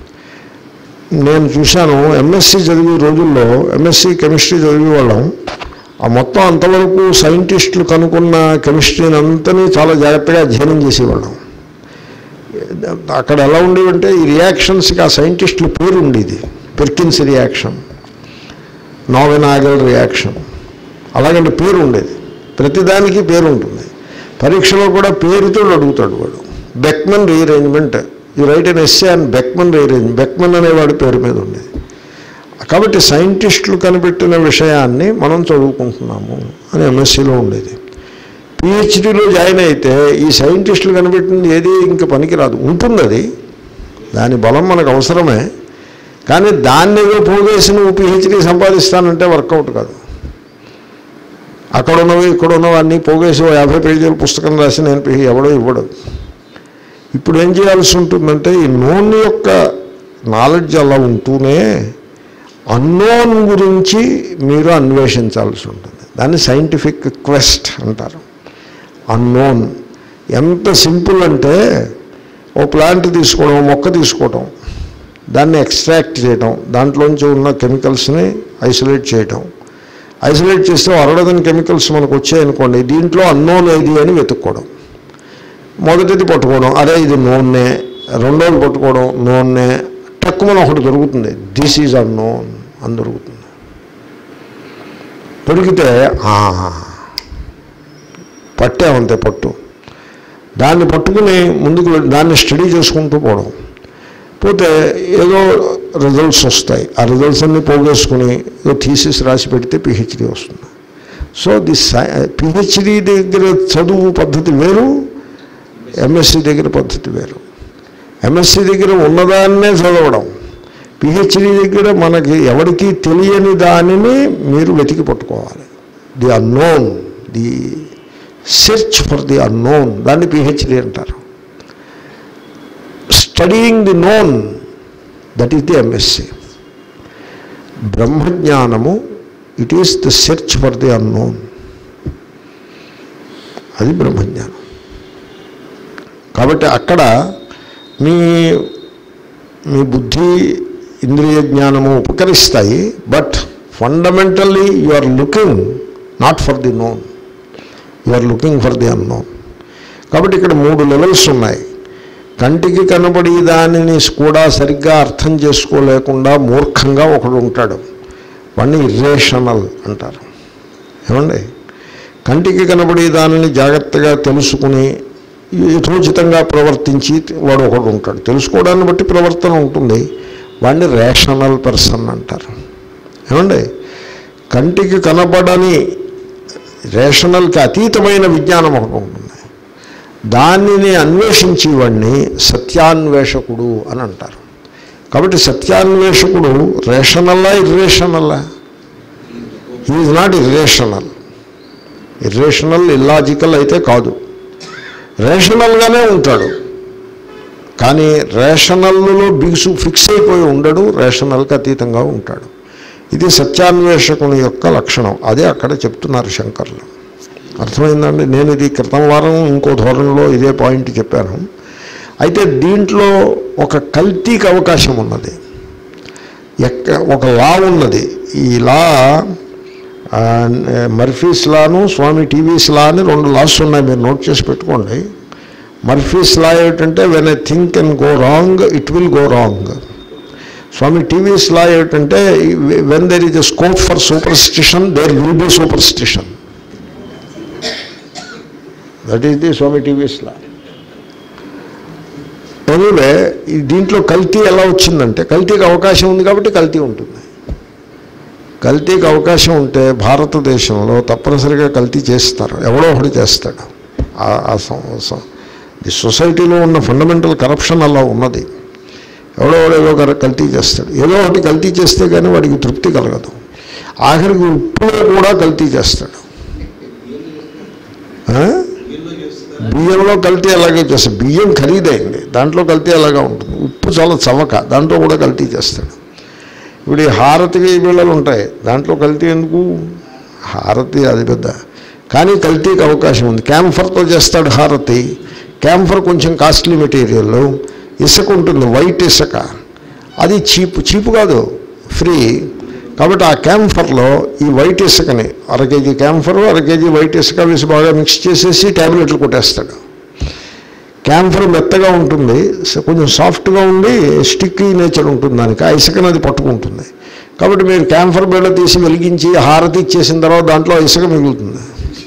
నేను చూశాను, ఎంఎస్సి చదివే రోజుల్లో ఎంఎస్సి కెమిస్ట్రీ చదివే వాళ్ళం, ఆ మొత్తం అంతవరకు సైంటిస్టులు కనుక్కున్న కెమిస్ట్రీని అంతని చాలా జాగ్రత్తగా అధ్యయనం చేసేవాళ్ళం. అక్కడ ఎలా ఉండేవంటే ఈ రియాక్షన్స్కి ఆ సైంటిస్టుల పేరు ఉండేది. పెర్కిన్స్ రియాక్షన్, నోవెనాగల్ రియాక్షన్, అలాగంటే పేరు ఉండేది. ప్రతిదానికి పేరు ఉంటుంది. పరీక్షలో కూడా పేరుతో అడుగుతాడు వాడు. బెక్మన్ రీఅరేంజ్మెంట్, ఈ write and essay and Beckmann rearrange, Beckmann అనేవాడి పేరు మీద ఉండేది. కాబట్టి సైంటిస్టులు కనిపెట్టిన విషయాన్ని మనం చదువుకుంటున్నాము అని ఎంఎస్సీలో ఉండేది. పిహెచ్డీలో జాయిన్ అయితే ఈ సైంటిస్టులు కనిపెట్టింది ఏది ఇంకా పనికిరాదు. ఉంటుంది అది, దాని బలం మనకు అవసరమే, కానీ దాన్ని ఏదో పోగేసి నువ్వు పిహెచ్డీ సంపాదిస్తానంటే వర్కౌట్ కాదు. అక్కడ ఉన్నవి ఇక్కడ ఉన్నవి అన్నీ పోగేసి యాభై పేజీల పుస్తకం రాసి నేను పిహె ఎవడో ఇవ్వడు. ఇప్పుడు ఏం చేయాల్సి ఉంటుందంటే ఈ నోన్ యొక్క నాలెడ్జ్ అలా ఉంటూనే అన్నోన్ గురించి మీరు అన్వేషించాల్సి ఉంటుంది. దాన్ని సైంటిఫిక్ క్వెస్ట్ అంటారు. అన్నోన్ ఎంత సింపుల్ అంటే, ఓ ప్లాంట్ తీసుకోవడం, మొక్క తీసుకోవడం, దాన్ని ఎక్స్ట్రాక్ట్ చేయడం, దాంట్లోంచి ఉన్న కెమికల్స్ని ఐసోలేట్ చేయడం. ఐసోలేట్ చేస్తే అరడదని కెమికల్స్ మనకు వచ్చాయనుకోండి, దీంట్లో అన్నోన్ ఏది అని వెతుక్కోవడం. మొదటిది పట్టుకోవడం, అరే ఇది నోన్నే. రెండోది పట్టుకోవడం, నోన్నే. తక్కువ ఒకటి దొరుకుతుంది, దిస్ ఈజ్ అన్నోన్ అని దొరుకుతుంది. దొరికితే పట్టామంతే పట్టు. దాన్ని పట్టుకుని ముందుకు దాన్ని స్టడీ చేసుకుంటూ పోవడం. పోతే ఏదో రిజల్ట్స్ వస్తాయి. ఆ రిజల్ట్స్ అన్నీ పోగేసుకుని ఏదో థీసిస్ రాసి పెడితే పిహెచ్డీ వస్తుంది. సో ది సై పిహెచ్డీ దగ్గర చదువు పద్ధతి వేరు, ఎంఎస్సీ దగ్గర పద్ధతి వేరు. ఎంఎస్సీ దగ్గర ఉన్నదాన్నే చదవడం, పిహెచ్డి దగ్గర మనకి ఎవరికి తెలియని దానిని మీరు వెతికి పట్టుకోవాలి. The unknown, the search for the unknown, దాన్ని పిహెచ్డి అంటారు. Studying the known, that is the MSc. బ్రహ్మజ్ఞానము it is the search for the unknown, అది బ్రహ్మజ్ఞానం. కాబట్టి అక్కడ మీ మీ బుద్ధి ఇంద్రియ జ్ఞానము ఉపకరిస్తాయి. But fundamentally you are looking not for the known, you are looking for the unknown. కాబట్టి ఇక్కడ మూడు లెవెల్స్ ఉన్నాయి. కంటికి కనబడి దానిని కూడా సరిగ్గా అర్థం చేసుకోలేకుండా మూర్ఖంగా ఒకడు ఉంటాడు, వాడిని ఇర్రేషనల్ అంటారు. ఏమండి, కంటికి కనబడి దానిని జాగ్రత్తగా తెలుసుకుని యథోచితంగా ప్రవర్తించి వాడు ఒకడు ఉంటాడు. తెలుసుకోవడాన్ని బట్టి ప్రవర్తన ఉంటుంది, వాడిని రేషనల్ పర్సన్ అంటారు. ఏమండి, కంటికి కనబడని రేషనల్కి అతీతమైన విజ్ఞానం ఒకటి ఉంటుంది, దానిని అన్వేషించేవాడిని సత్యాన్వేషకుడు అని అంటారు. కాబట్టి సత్యాన్వేషకుడు రేషనల్లా ఇర్రేషనల్లా? He is not irrational. Irrational illogical అయితే కాదు, రేషనల్గానే ఉంటాడు. కానీ రేషనల్లో బిగుసు ఫిక్స్ అయిపోయి ఉండడు, రేషనల్కి అతీతంగా ఉంటాడు. ఇది సత్యాన్వేషకుని యొక్క లక్షణం. అదే అక్కడ చెప్తున్నారు శంకర్లు. అర్థమైందండి? నేను ఇది క్రితం వారం ఇంకో ధోరణిలో ఇదే పాయింట్ చెప్పాను. అయితే దీంట్లో ఒక కల్తీకి అవకాశం ఉన్నది. ఎక్క ఒక లా ఉన్నది. ఈ లా మర్ఫీస్ లాను స్వామి టీవీస్ లా అని రెండు లాస్ ఉన్నాయి, మీరు నోట్ చేసి పెట్టుకోండి. మర్ఫీస్ లా ఏమిటంటే when I think can go wrong it will go wrong. Swami TV's law ఏమిటంటే when there is a scope for superstition there will be superstition. That is the Swami TV's law. Anyway, దీంట్లో కల్తీ ఎలా వచ్చిందంటే, కల్తీకి అవకాశం ఉంది కాబట్టి కల్తీ ఉంటుంది. కల్తీకి అవకాశం ఉంటే భారతదేశంలో తప్పనిసరిగా కల్తీ చేస్తారు, ఎవడో ఒకటి చేస్తాడు. ది సొసైటీలో ఉన్న ఫండమెంటల్ కరప్షన్ అలా ఉన్నది. ఎవడో ఏదో కల్తీ చేస్తాడు, ఏదో ఒకటి కల్తీ చేస్తే కానీ వాడికి తృప్తి కలగదు. ఆఖరికి ఉప్పులో కూడా కల్తీ చేస్తాడు. బియ్యంలో కల్తీ ఎలాగే చేస్తాడు. బియ్యం ఖరీదైంది, దాంట్లో కల్తీ ఎలాగా ఉంటుంది. ఉప్పు చాలా చవక, దాంట్లో కూడా కల్తీ చేస్తాడు. ఇప్పుడు ఈ హారతికి బిళ్ళలు ఉంటాయి, దాంట్లో కల్తీ ఎందుకు? హారతి అది పెద్ద, కానీ కల్తీకి అవకాశం ఉంది. క్యాంఫర్తో చేస్తాడు హారతి. క్యాంఫర్ కొంచెం కాస్ట్లీ మెటీరియల్. ఇసుక ఉంటుంది, వైట్ ఇసుక, అది చీప్ చీప్ కాదు, ఫ్రీ. కాబట్టి ఆ క్యాంఫర్లో ఈ వైట్ ఇసుకని అర కేజీ క్యాంఫరు అర కేజీ వైట్ ఇసుక వేసి బాగా మిక్స్ చేసేసి ట్యాబ్లెట్లు కొట్టేస్తాడు. క్యాంఫర్ మెత్తగా ఉంటుంది, కొంచెం సాఫ్ట్గా ఉండి స్టిక్కీ నేచర్ ఉంటుంది దానికి, ఆ ఇసుకని అది పట్టుకుంటుంది. కాబట్టి మీరు క్యాంఫర్ బిళ్ళ తీసి వెలిగించి హారతి ఇచ్చేసిన తర్వాత దాంట్లో ఇసుక మిగులుతుంది.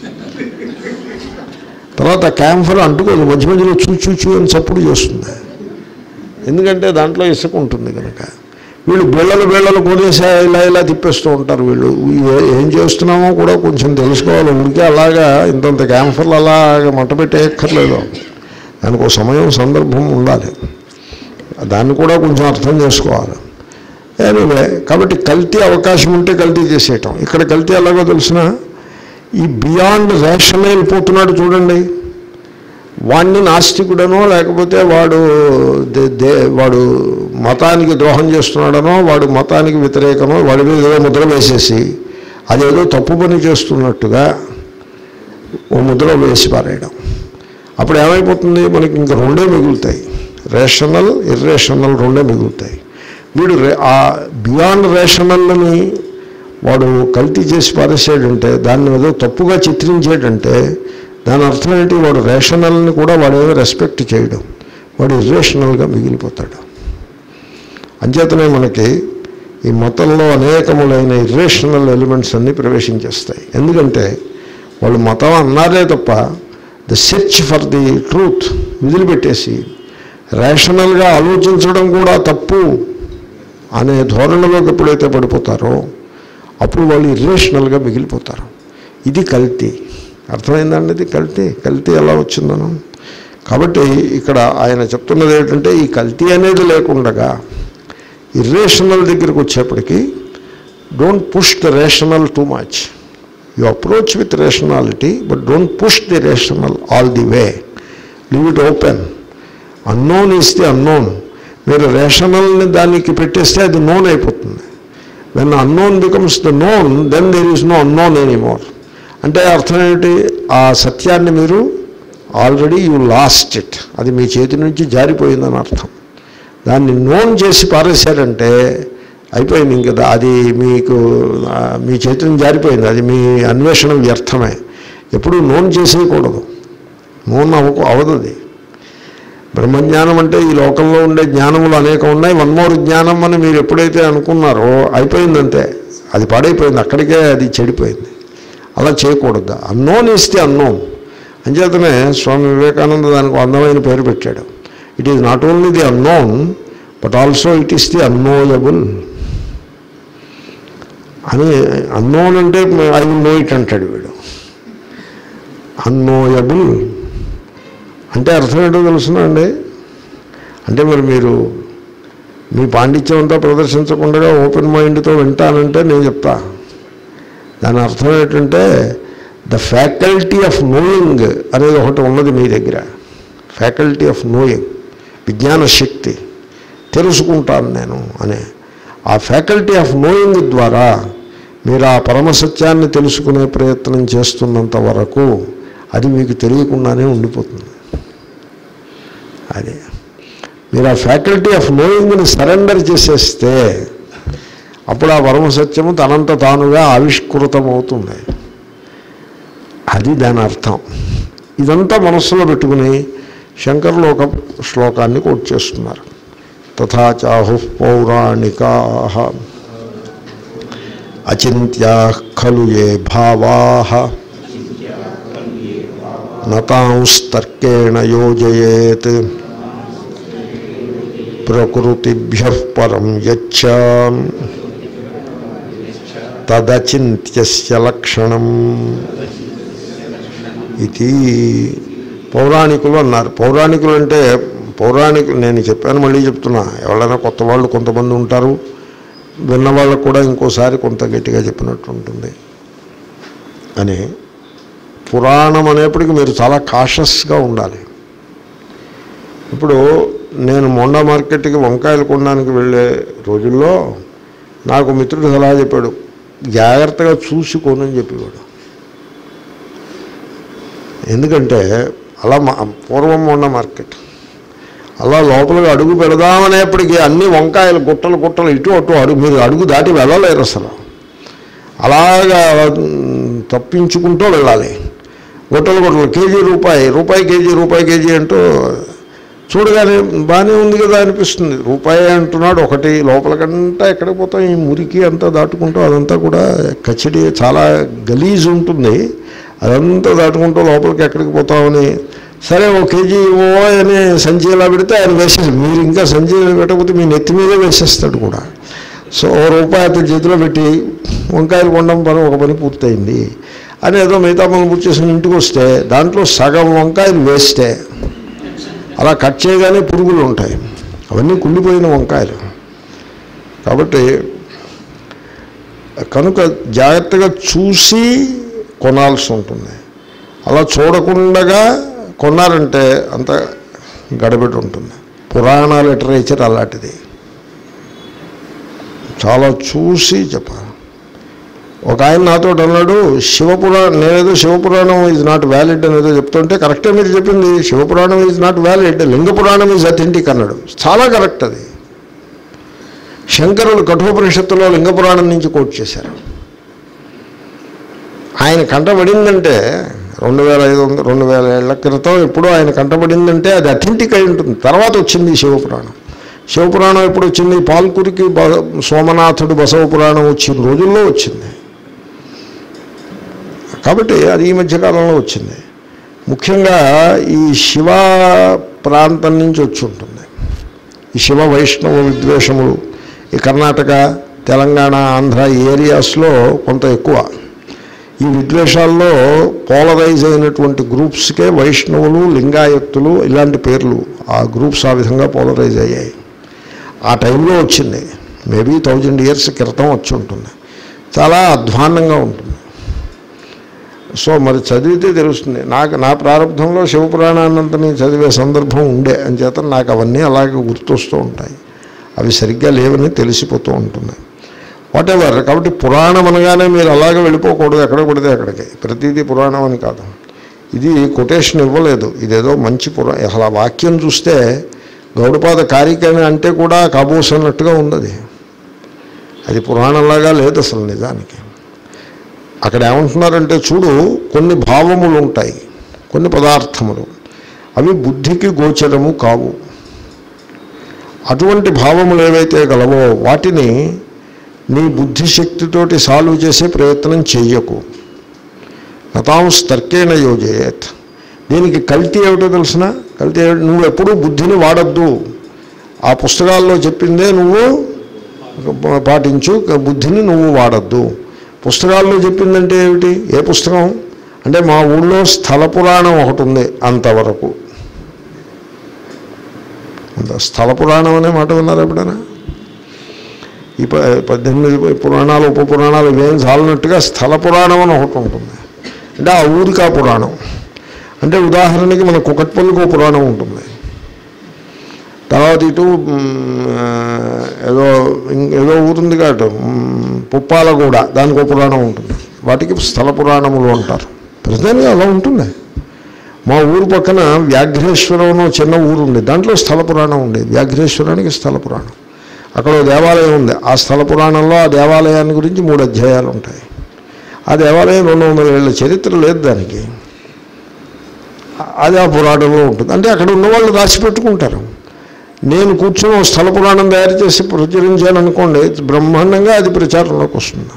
తర్వాత క్యాంఫర్ అంటుకోదు, మధ్య మధ్యలో చూ చూచూ అని చప్పుడు చేస్తుంది, ఎందుకంటే దాంట్లో ఇసుక ఉంటుంది కనుక. వీళ్ళు బిళ్ళలు బిళ్ళలు కొనేసా ఇలా ఇలా తిప్పేస్తూ ఉంటారు. వీళ్ళు ఏం చేస్తున్నామో కూడా కొంచెం తెలుసుకోవాలి. ఉడికే అలాగా ఇంతంత క్యాంఫర్లు అలాగా మంట పెట్టేయక్కర్లేదు, దానికి ఒక సమయం సందర్భం ఉండాలి, దాన్ని కూడా కొంచెం అర్థం చేసుకోవాలి. ఎనీవే, కాబట్టి కల్తీ అవకాశం ఉంటే కల్తీ చేసేయటం. ఇక్కడ కల్తీ ఎలాగో తెలిసిన, ఈ బియాండ్ రేషన్ వెళ్ళిపోతున్నాడు చూడండి, వాడిని నాస్తికుడనో లేకపోతే వాడు దే వాడు మతానికి ద్రోహం చేస్తున్నాడనో వాడు మతానికి వ్యతిరేకమో వాడి మీద ఏదో ముద్ర వేసేసి అదేదో తప్పు పని చేస్తున్నట్టుగా ఓ ముద్ర వేసి పారేయడం. అప్పుడు ఏమైపోతుంది, మనకి ఇంకా రెండే మిగులుతాయి, రేషనల్ ఇర్రేషనల్ రెండే మిగులుతాయి. వీడు ఆ బియాండ్ రేషనల్ని వాడు కల్తీ చేసి పారేసాడంటే, దాన్ని ఏదో తప్పుగా చిత్రించాడంటే దాని అర్థం ఏంటి, వాడు రేషనల్ని కూడా వాడు ఏదో రెస్పెక్ట్ చేయడం, వాడు ఇర్రేషనల్గా మిగిలిపోతాడు. అంచేతనే మనకి ఈ మతంలో అనేకములైన ఇర్రేషనల్ ఎలిమెంట్స్ అన్నీ ప్రవేశించేస్తాయి. ఎందుకంటే వాళ్ళు మతం అన్నారే తప్ప the search for the truth వదిలిపెట్టేసి రేషనల్గా ఆలోచించడం కూడా తప్పు అనే ధోరణిలోకి ఎప్పుడైతే పడిపోతారో అప్పుడు వాళ్ళు ఇర్రేషనల్గా మిగిలిపోతారు. ఇది కల్తీ. అర్థమైందండి? ఇది కల్తీ. కల్తీ ఎలా వచ్చిందను. కాబట్టి ఇక్కడ ఆయన చెప్తున్నది ఏంటంటే, ఈ కల్తీ అనేది లేకుండగా ఇర్రేషనల్ దగ్గరికి వచ్చేప్పటికీ don't push the rational too much. You approach with rationality but don't push the rational all the way. Leave it open. Unknown is the unknown. మీరు రేషనల్ని దానికి పెట్టేస్తే అది నోన్ అయిపోతుంది. When unknown becomes the known then there is no unknown anymore. అంటే అర్థం ఏంటి? ఆ సత్యాన్ని మీరు ఆల్రెడీ యూ లాస్ట్ ఇట్, అది మీ చేతి నుంచి జారిపోయిందని అర్థం. దాన్ని నోన్ చేసి పారేశారంటే అయిపోయింది ఇంక, అది మీకు మీ చేతి నుంచి జారిపోయింది, అది మీ అన్వేషణ వ్యర్థమే. ఎప్పుడు నోన్ చేసేయకూడదు, నోన్ అవ అవదు. అది బ్రహ్మజ్ఞానం అంటే ఈ లోకంలో ఉండే జ్ఞానములు అనేకం ఉన్నాయి, వన్ మోర్ జ్ఞానం అని మీరు ఎప్పుడైతే అనుకున్నారో అయిపోయిందంతే, అది పాడైపోయింది, అక్కడికే అది చెడిపోయింది. అలా చేయకూడదు. అన్నోన్ ఇస్తే అన్నోన్. అంచేతనే స్వామి వివేకానంద దానికి అందమైన పేరు పెట్టాడు. It is not only the unknown but also it is the unknowable అని. అన్నోన్ అంటే ఐ విల్ నో ఇట్ అంటాడు వీడు. అన్నోయబుల్ అంటే అర్థం ఏంటో తెలుసునండి. అంటే మరి మీరు మీ పాండిత్యం అంతా ప్రదర్శించకుండా ఓపెన్ మైండ్తో వింటానంటే నేను చెప్తా. దాని అర్థం ఏంటంటే ద ఫ్యాకల్టీ ఆఫ్ నోయింగ్ అనేది ఒకటి ఉన్నది మీ దగ్గర. ఫ్యాకల్టీ ఆఫ్ నోయింగ్, విజ్ఞాన శక్తి, తెలుసుకుంటాను నేను అనే ఆ ఫ్యాకల్టీ ఆఫ్ నోయింగ్ ద్వారా మీరు ఆ పరమసత్యాన్ని తెలుసుకునే ప్రయత్నం చేస్తున్నంత వరకు అది మీకు తెలియకుండానే ఉండిపోతుంది. అది మీరు ఆ ఫ్యాకల్టీ ఆఫ్ నోయింగ్ని సరెండర్ చేసేస్తే అప్పుడు ఆ పరమసత్యము తనంత తానుగా ఆవిష్కృతమవుతుంది. అది దాని అర్థం. ఇదంతా మనస్సులో పెట్టుకుని శంకరులు ఒక శ్లోకాన్ని కోట్ చేస్తున్నారు. తథా చాహు పౌరాణికాః అచింత్యాః ఖలు ఏ భావాః నతాంస్తర్కేణ యోజయేత్ ప్రకృతిభ్యః పరం యచ్చ తదచింత్యస్య లక్షణం ఇది పౌరాణికులు అన్నారు. పౌరాణికులు అంటే పౌరాణికులు నేను చెప్పాను, మళ్ళీ చెప్తున్నా. ఎవరైనా కొత్త వాళ్ళు కొంతమంది ఉంటారు, విన్న వాళ్ళకు కూడా ఇంకోసారి కొంత గట్టిగా చెప్పినట్టు ఉంటుంది అని. పురాణం అనేప్పటికీ మీరు చాలా కాషస్గా ఉండాలి. ఇప్పుడు నేను మొండా మార్కెట్కి వంకాయలు కొనడానికి వెళ్ళే రోజుల్లో నాకు మిత్రుడు సలహా చెప్పాడు, జాగ్రత్తగా చూసి కొనని చెప్పేవాడు. ఎందుకంటే అలా మా పూర్వం మొండా మార్కెట్ అలా లోపలికి అడుగు పెడదామనేప్పటికీ అన్ని వంకాయలు గుట్టలు గుట్టలు ఇటు అటు అడుగు మీరు అడుగు దాటి వెళ్ళలేరు అసలు. అలాగా తప్పించుకుంటూ వెళ్ళాలి. గుట్టలు గుట్టలు కేజీ రూపాయి రూపాయి కేజీ రూపాయి కేజీ అంటూ చూడగానే బాగానే ఉంది కదా అనిపిస్తుంది. రూపాయి అంటున్నాడు ఒకటి, లోపలికంతా ఎక్కడికి పోతాం, ఈ మురికి అంతా దాటుకుంటూ అదంతా కూడా కచ్చడి చాలా గలీజ్ ఉంటుంది, అదంతా దాటుకుంటూ లోపలికి ఎక్కడికి పోతామని సరే ఓ కేజీ ఓ అని సంచి ఇలా పెడితే ఆయన వేసేసి మీరు ఇంకా సంచి పెట్టకపోతే మీ నెత్తి మీదే వేసేస్తాడు కూడా. సో ఓ రూపాయి అతని చేతిలో పెట్టి వంకాయలు కొనడం పని ఒక పని పూర్తయింది అని ఏదో మిగతా పనులు పూర్తి చేసుకుని ఇంటికి వస్తే దాంట్లో సగం వంకాయలు వేస్తే అలా కట్ చేయగానే పురుగులు ఉంటాయి, అవన్నీ కుళ్ళిపోయిన వంకాయలు. కాబట్టి కనుక జాగ్రత్తగా చూసి కొనాల్సి ఉంటుంది. అలా చూడకుండా కొన్నారంటే అంత గడబిడి ఉంటుంది. పురాణ లిటరేచర్ అలాంటిది, చాలా చూసి చెప్పాలి. ఒక ఆయన నాతో అన్నాడు, శివపురాణం నేనేదో శివపురాణం ఈజ్ నాట్ వ్యాలిడ్ అనేదో చెప్తుంటే, కరెక్టే మీరు చెప్పింది, శివపురాణం ఈజ్ నాట్ వ్యాలిడ్, లింగపురాణం ఈజ్ అథెంటిక్ అన్నాడు. చాలా కరెక్ట్ అది. శంకరుడు కఠోపనిషత్తులో లింగపురాణం నుంచి కోట్ చేశారు. ఆయన కంటబడిందంటే రెండు వేల ఐదు వందల రెండు వేల ఏళ్ల క్రితం ఎప్పుడో ఆయన కంటబడిందంటే అది అథెంటిక్ అయి ఉంటుంది. తర్వాత వచ్చింది శివపురాణం. శివపురాణం ఎప్పుడు వచ్చింది? పాల్కురికి బ సోమనాథుడు బసవ పురాణం వచ్చిన రోజుల్లో వచ్చింది. కాబట్టి అది ఈ మధ్యకాలంలో వచ్చింది. ముఖ్యంగా ఈ శివ ప్రాంతం నుంచి వచ్చి ఉంటుంది. ఈ శివ వైష్ణవ విద్వేషములు ఈ కర్ణాటక, తెలంగాణ, ఆంధ్ర ఏరియాస్లో కొంత ఎక్కువ. ఈ విద్వేషాల్లో పోలరైజ్ అయినటువంటి గ్రూప్స్కే వైష్ణవులు, లింగాయత్తులు ఇలాంటి పేర్లు, ఆ గ్రూప్స్ ఆ విధంగా పోలరైజ్ అయ్యాయి. ఆ టైంలో వచ్చింది. మేబీ థౌజండ్ ఇయర్స్ క్రితం వచ్చి ఉంటుంది. చాలా అధ్వాన్నంగా ఉంటుంది. సో మరి చదివితే తెలుస్తుంది. నాకు నా ప్రారంభంలో శివపురాణాన్నంతని చదివే సందర్భం ఉండే అని చేత నాకు అవన్నీ అలాగే గుర్తొస్తూ ఉంటాయి. అవి సరిగ్గా లేవని తెలిసిపోతూ ఉంటుంది. Whatever. కాబట్టి పురాణం అనగానే మీరు అలాగే వెళ్ళిపోకూడదు, ఎక్కడ పడితే అక్కడికి. ప్రతిదీ పురాణం అని కాదు. ఇది కొటేషన్ ఇవ్వలేదు, ఇదేదో మంచి పురా అసలు ఆ వాక్యం చూస్తే గౌడపాద కారికని అంటే కూడా కాబోస్ అన్నట్టుగా ఉన్నది. అది పురాణంలాగా లేదు అసలు నిజానికి. అక్కడ ఏమంటున్నారంటే చూడు, కొన్ని భావములు ఉంటాయి, కొన్ని పదార్థములు, అవి బుద్ధికి గోచరము కావు. అటువంటి భావములు ఏవైతే గలవో వాటిని నీ బుద్ధిశక్తితోటి సాల్వ్ చేసే ప్రయత్నం చెయ్యకు. నతాంస్ తర్కేణ యోజయేత్. దీనికి కల్తీ ఏమిటో తెలిసిన? కల్తీ ఏమిటి? నువ్వు ఎప్పుడూ బుద్ధిని వాడద్దు. ఆ పుస్తకాల్లో చెప్పిందే నువ్వు పాటించు, బుద్ధిని నువ్వు వాడద్దు. పుస్తకాల్లో చెప్పిందంటే ఏమిటి? ఏ పుస్తకం అంటే మా ఊళ్ళో స్థల పురాణం ఒకటి ఉంది, అంతవరకు. స్థల పురాణం అనే మాట విన్నారు ఎప్పుడైనా? ఈ ప పద్దెనిమిది పురాణాలు ఉప పురాణాలు ఇవేం చాలినట్టుగా స్థల పురాణం అని ఒకటి ఉంటుంది. అంటే ఆ ఊరికి ఆ పురాణం. అంటే ఉదాహరణకి మన కుకట్పల్లికి ఒక పురాణం ఉంటుంది, తర్వాత ఇటు ఏదో ఏదో ఊరుంది కాదు పుప్పాలగూడ, దానికి ఒక పురాణం ఉంటుంది. వాటికి స్థల పురాణములు అంటారు. ప్రధానంగా అలా ఉంటుంది. మా ఊరు పక్కన వ్యాఘ్రేశ్వరం చిన్న ఊరు ఉంది, దాంట్లో స్థల పురాణం ఉండేది. వ్యాఘ్రేశ్వరానికి స్థల పురాణం. అక్కడ దేవాలయం ఉంది. ఆ స్థల పురాణంలో ఆ దేవాలయాన్ని గురించి మూడు అధ్యాయాలు ఉంటాయి. ఆ దేవాలయం రెండు వందల ఏళ్ళ చరిత్ర లేదు దానికి, అది ఆ పురాణంలో ఉంటుంది. అంటే అక్కడ ఉన్నవాళ్ళు దాచిపెట్టుకుంటారు. నేను కూర్చొని స్థల పురాణం తయారు చేసి ప్రచురించాను అనుకోండి, బ్రహ్మాండంగా అది ప్రచారంలోకి వస్తుంది.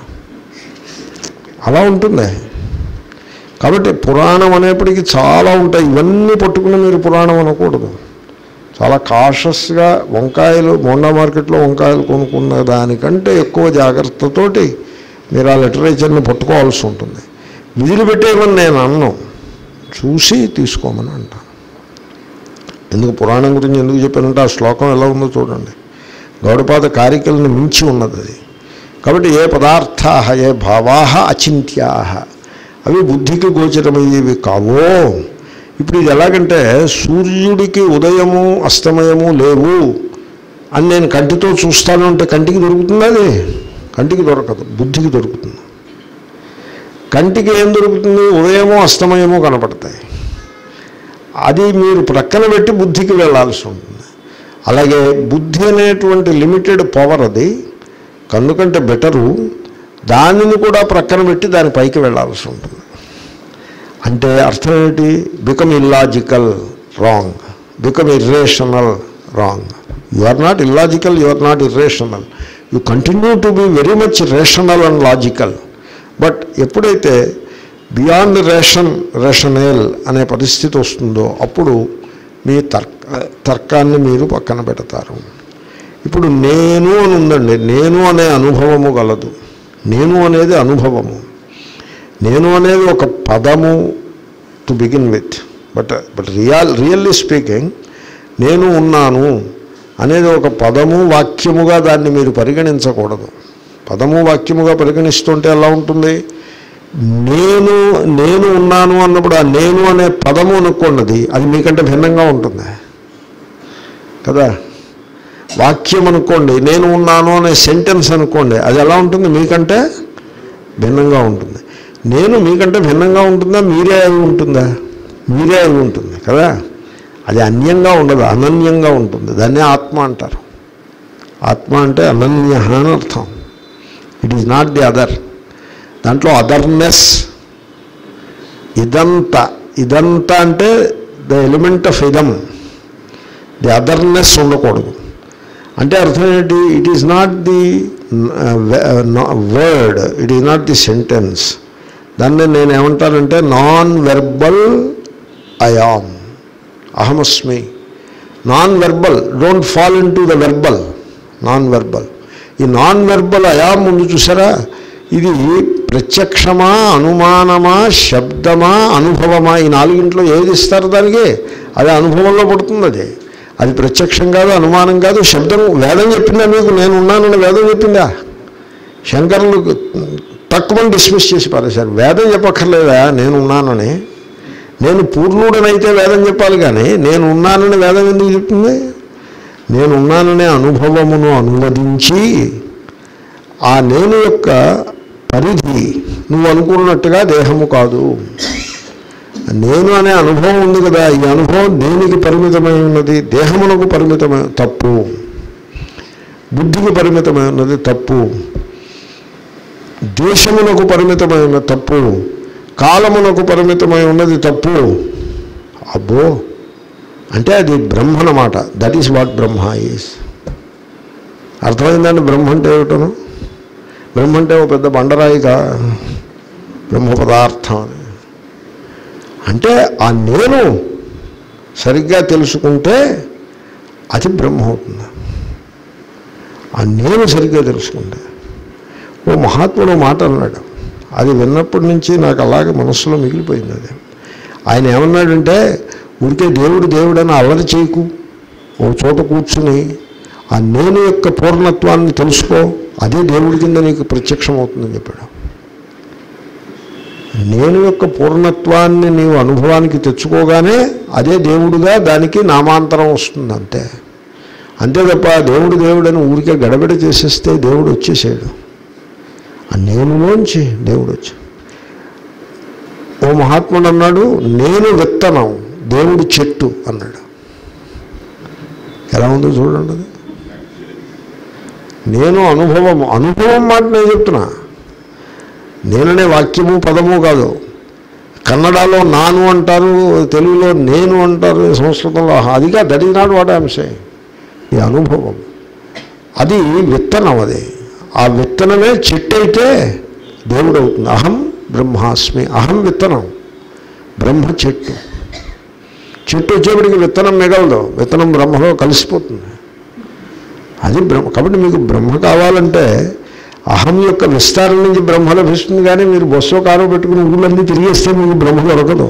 అలా ఉంటుంది. కాబట్టి పురాణం అనేప్పటికీ చాలా ఉంటాయి. ఇవన్నీ పట్టుకుని మీరు పురాణం అనకూడదు. చాలా కాషస్గా వంకాయలు మోండా మార్కెట్లో వంకాయలు కొనుక్కున్న దానికంటే ఎక్కువ జాగ్రత్తతోటి మీరు ఆ లిటరేచర్ని పట్టుకోవాల్సి ఉంటుంది. విధులు పెట్టేమని నేను అన్నం, చూసి తీసుకోమని అంటాను. ఎందుకు పురాణం గురించి ఎందుకు చెప్పానంటే ఆ శ్లోకం ఎలా ఉందో చూడండి. గౌడపాద కారికలను మించి ఉన్నది అది. కాబట్టి ఏ పదార్థా ఏ భావా అచింత్యా, అవి బుద్ధికి గోచరమయ్యేవి కావో. ఇప్పుడు ఇది ఎలాగంటే సూర్యుడికి ఉదయము అస్తమయము లేవు అని నేను కంటితో చూస్తాను అంటే కంటికి దొరుకుతుంది? అది కంటికి దొరకదు, బుద్ధికి దొరుకుతుంది. కంటికి ఏం దొరుకుతుంది? ఉదయమో అస్తమయమో కనపడతాయి. అది మీరు ప్రక్కన పెట్టి బుద్ధికి వెళ్ళాల్సి ఉంటుంది. అలాగే బుద్ధి అనేటువంటి లిమిటెడ్ పవర్, అది కన్నుకంటే బెటరు, దానిని కూడా ప్రక్కన పెట్టి దాని పైకి వెళ్ళాల్సి ఉంటుంది. అంటే అర్థం ఏంటి? Become illogical, wrong. Become irrational, wrong. You are not illogical, you are not irrational. You continue to be very much rational and logical. But ఎప్పుడైతే బియాండ్ రేషన్ రేషనల్ అనే పరిస్థితి వస్తుందో అప్పుడు మీ తర్క తర్కాన్ని మీరు పక్కన పెడతారు. ఇప్పుడు నేను అని ఉందండి, నేను అనే అనుభవము గలదు. నేను అనేది అనుభవము. నేను అనేది ఒక పదము to begin with. But but real really speaking నేను ఉన్నాను అనేది ఒక పదము వాక్యముగా దాన్ని మీరు పరిగణించకూడదు. పదము వాక్యముగా పరిగణిస్తుంటే ఎలా ఉంటుంది? నేను నేను ఉన్నాను అన్నప్పుడు ఆ నేను అనే పదము అనుకున్నది అది మీకంటే భిన్నంగా ఉంటుంది కదా. వాక్యం అనుకోండి, నేను ఉన్నాను అనే సెంటెన్స్ అనుకోండి, అది ఎలా ఉంటుంది? మీకంటే భిన్నంగా ఉంటుంది. నేను మీకంటే భిన్నంగా ఉంటుందా? మీరే అవి ఉంటుందా? మీరే అవి ఉంటుంది కదా. అది అన్యంగా ఉండదు, అనన్యంగా ఉంటుంది. దాన్నే ఆత్మ అంటారు. ఆత్మ అంటే అనన్య అని అర్థం. It is not the other. దాంట్లో అదర్నెస్, ఇదంతా ఇదంతా అంటే ద ఎలిమెంట్ ఆఫ్ ఇదం, ది అదర్నెస్ ఉండకూడదు. అంటే అర్థం ఏంటి? It is not the word, it is not the sentence. దాన్ని నేను ఏమంటానంటే నాన్ వెర్బల్ అయామ్, అహమస్మి. Non verbal, don't fall into the verbal, non verbal. ఈ నాన్ వెర్బల్ అయామ్ ముందు చూసారా? ఇది ప్రత్యక్షమా, అనుమానమా, శబ్దమా, అనుభవమా? ఈ నాలుగింట్లో ఏది ఇస్తారు దానికి? అది అనుభవంలో పడుతుంది. అది అది ప్రత్యక్షం కాదు, అనుమానం కాదు, శబ్దం. వేదం చెప్పిందా మీకు నేను ఉన్నానని వేదం చెప్పిందా? శంకరులు తక్కువని డిస్మిస్ చేసి పారేశారు. వేదం చెప్పక్కర్లేదా నేను ఉన్నానని? నేను పూర్ణుడనైతే వేదం చెప్పాలి, కానీ నేను ఉన్నానని వేదం ఎందుకు చెప్తుంది? నేను ఉన్నాననే అనుభవమును అనువదించి ఆ నేను యొక్క పరిధి నువ్వు అనుకున్నట్టుగా దేహము కాదు. నేను అనే అనుభవం ఉంది కదా, ఈ అనుభవం దేనికి పరిమితమై ఉన్నది? దేహమునకు పరిమితమై తప్పు, బుద్ధికి పరిమితమై ఉన్నది తప్పు, దేశమునకు పరిమితమై ఉన్న తప్పు, కాలమునకు పరిమితమై ఉన్నది తప్పు. అబ్బో అంటే అది బ్రహ్మ అన్నమాట. That is what Brahma is. అర్థమైందండి బ్రహ్మ అంటే ఏమిటను? బ్రహ్మ అంటే ఒక పెద్ద బండరాయిగా బ్రహ్మ పదార్థం అని అంటే ఆ నేను సరిగ్గా తెలుసుకుంటే అది బ్రహ్మ అవుతుంది. ఆ నేను సరిగ్గా తెలుసుకుంటే. ఓ మహాత్ముడు మాట అన్నాడు, అది విన్నప్పటి నుంచి నాకు అలాగే మనస్సులో మిగిలిపోయింది. అది ఆయన ఏమన్నాడంటే, ఊరికే దేవుడు దేవుడు అని అల్లరి చేయకు, ఓ చోట కూర్చుని ఆ నేను యొక్క పూర్ణత్వాన్ని తెలుసుకో, అదే దేవుడి కింద నీకు ప్రత్యక్షం అవుతుందని చెప్పాడు. నేను యొక్క పూర్ణత్వాన్ని నీవు అనుభవానికి తెచ్చుకోగానే అదే దేవుడుగా దానికి నామాంతరం వస్తుంది. అంతే అంతే తప్ప దేవుడు దేవుడని ఊరికే గడబిడ చేసేస్తే దేవుడు వచ్చేసాడు. ఆ నేనులోంచి దేవుడు వచ్చి. ఓ మహాత్ముడు అన్నాడు, నేను విత్తనం దేవుడు చెట్టు అన్నాడు. ఎలా ఉందో చూడండి. అది నేను అనుభవము, అనుభవం మాట నేను చెప్తున్నా. నేననే వాక్యము పదము కాదు. కన్నడలో నాను అంటారు, తెలుగులో నేను అంటారు, సంస్కృతంలో అదిగా. That is not what I'm saying. ఈ అనుభవం అది విత్తనం. అది ఆ విత్తనమే చెట్టు అయితే దేవుడు అవుతుంది. అహం బ్రహ్మాస్మి, అహం విత్తనం, బ్రహ్మ చెట్టు. చెట్టు వచ్చేప్పటికి విత్తనం మిగలదు, విత్తనం బ్రహ్మలో కలిసిపోతుంది. అది బ్రహ్మ. కాబట్టి మీకు బ్రహ్మ కావాలంటే అహం యొక్క విస్తారం నుంచి బ్రహ్మ లభిస్తుంది, కానీ మీరు బస్సో కారో పెట్టుకుని ఊళ్ళన్నీ తిరిగేస్తే మీకు బ్రహ్మ దొరకదు.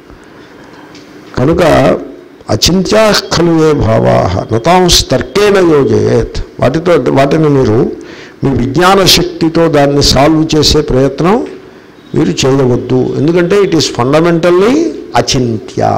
కనుక అచింత్యా ఖలు ఏ భావా నతాంస్తర్కేణ యోజయేత్. వాటితో వాటిని మీరు మీ విజ్ఞాన శక్తితో దాన్ని సాల్వ్ చేసే ప్రయత్నం మీరు చేయవద్దు. ఎందుకంటే ఇట్ ఈస్ ఫండమెంటల్లీ అచింత్యా.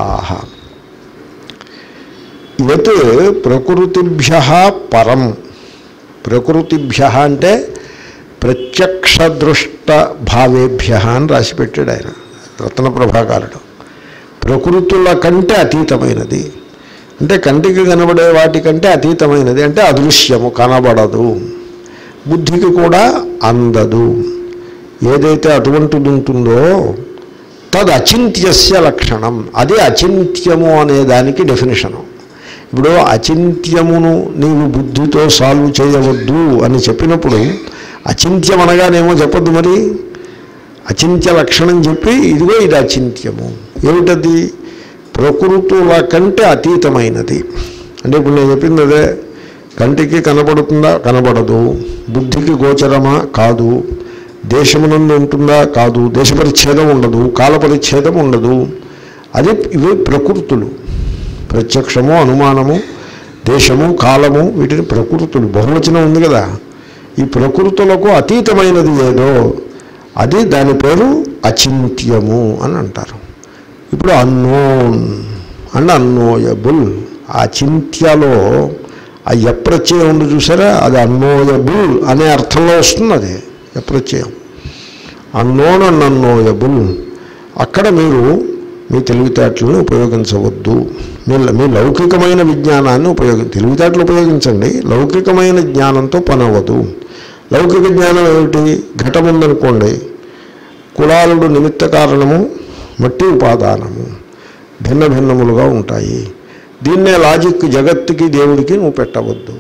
యత్ ప్రకృతిభ్య పరం. ప్రకృతిభ్య అంటే ప్రత్యక్ష దృష్ట భావేభ్య అని రాసిపెట్టాడు ఆయన రత్న ప్రభాకారుడు. ప్రకృతుల కంటే అతీతమైనది అంటే కంటికి కనబడే వాటికంటే అతీతమైనది అంటే అదృశ్యము, కనబడదు, బుద్ధికి కూడా అందదు. ఏదైతే అటువంటిది ఉంటుందో తద్ అచింత్యస్య లక్షణం. అది అచింత్యము అనే దానికి డెఫినేషను. ఇప్పుడు అచింత్యమును నీవు బుద్ధితో సాల్వ్ చేయవద్దు అని చెప్పినప్పుడు అచింత్యం అనగానేమో చెప్పద్దు. మరి అచింత్య లక్షణం చెప్పి ఇదిగో ఇది అచింత్యము. ఏమిటది? ప్రకృతుల కంటే అతీతమైనది. అంటే ఇప్పుడు నేను చెప్పింది అదే. కంటికి కనబడుతుందా? కనబడదు. బుద్ధికి గోచరమా? కాదు. దేశమునందు ఉంటుందా? కాదు. దేశ పరిచ్ఛేదం ఉండదు, కాల పరిచ్ఛేదం ఉండదు. అది ఇవి ప్రకృతులు. ప్రత్యక్షము, అనుమానము, దేశము, కాలము, వీటిని ప్రకృతులు. బహువచనం ఉంది కదా. ఈ ప్రకృతులకు అతీతమైనది ఏదో అది దాని పేరు అచింత్యము అని అంటారు. ఇప్పుడు అన్నోన్ అండ్ అన్నోయబుల్. ఆ చింత్యలో ఆ ఎప్రత్యయం ఉంది చూసారా, అది అన్నోయబుల్ అనే అర్థంలో వస్తుంది. అది ఎప్రత్యయం. Unknown and అన్నోయబుల్. అక్కడ మీరు మీ తెలివితేటలను ఉపయోగించవద్దు. మీ మీ లౌకికమైన విజ్ఞానాన్ని ఉపయోగి తెలివితేటలు ఉపయోగించండి. లౌకికమైన జ్ఞానంతో పనవద్దు. లౌకిక జ్ఞానం ఏమిటి? ఘటం ఉందనుకోండి, కులాలుడు నిమిత్త కారణము, మట్టి ఉపాదానము భిన్న భిన్నములుగా ఉంటాయి. దీన్నే లాజిక్ జగత్తుకి దేవుడికి నువ్వు పెట్టవద్దు.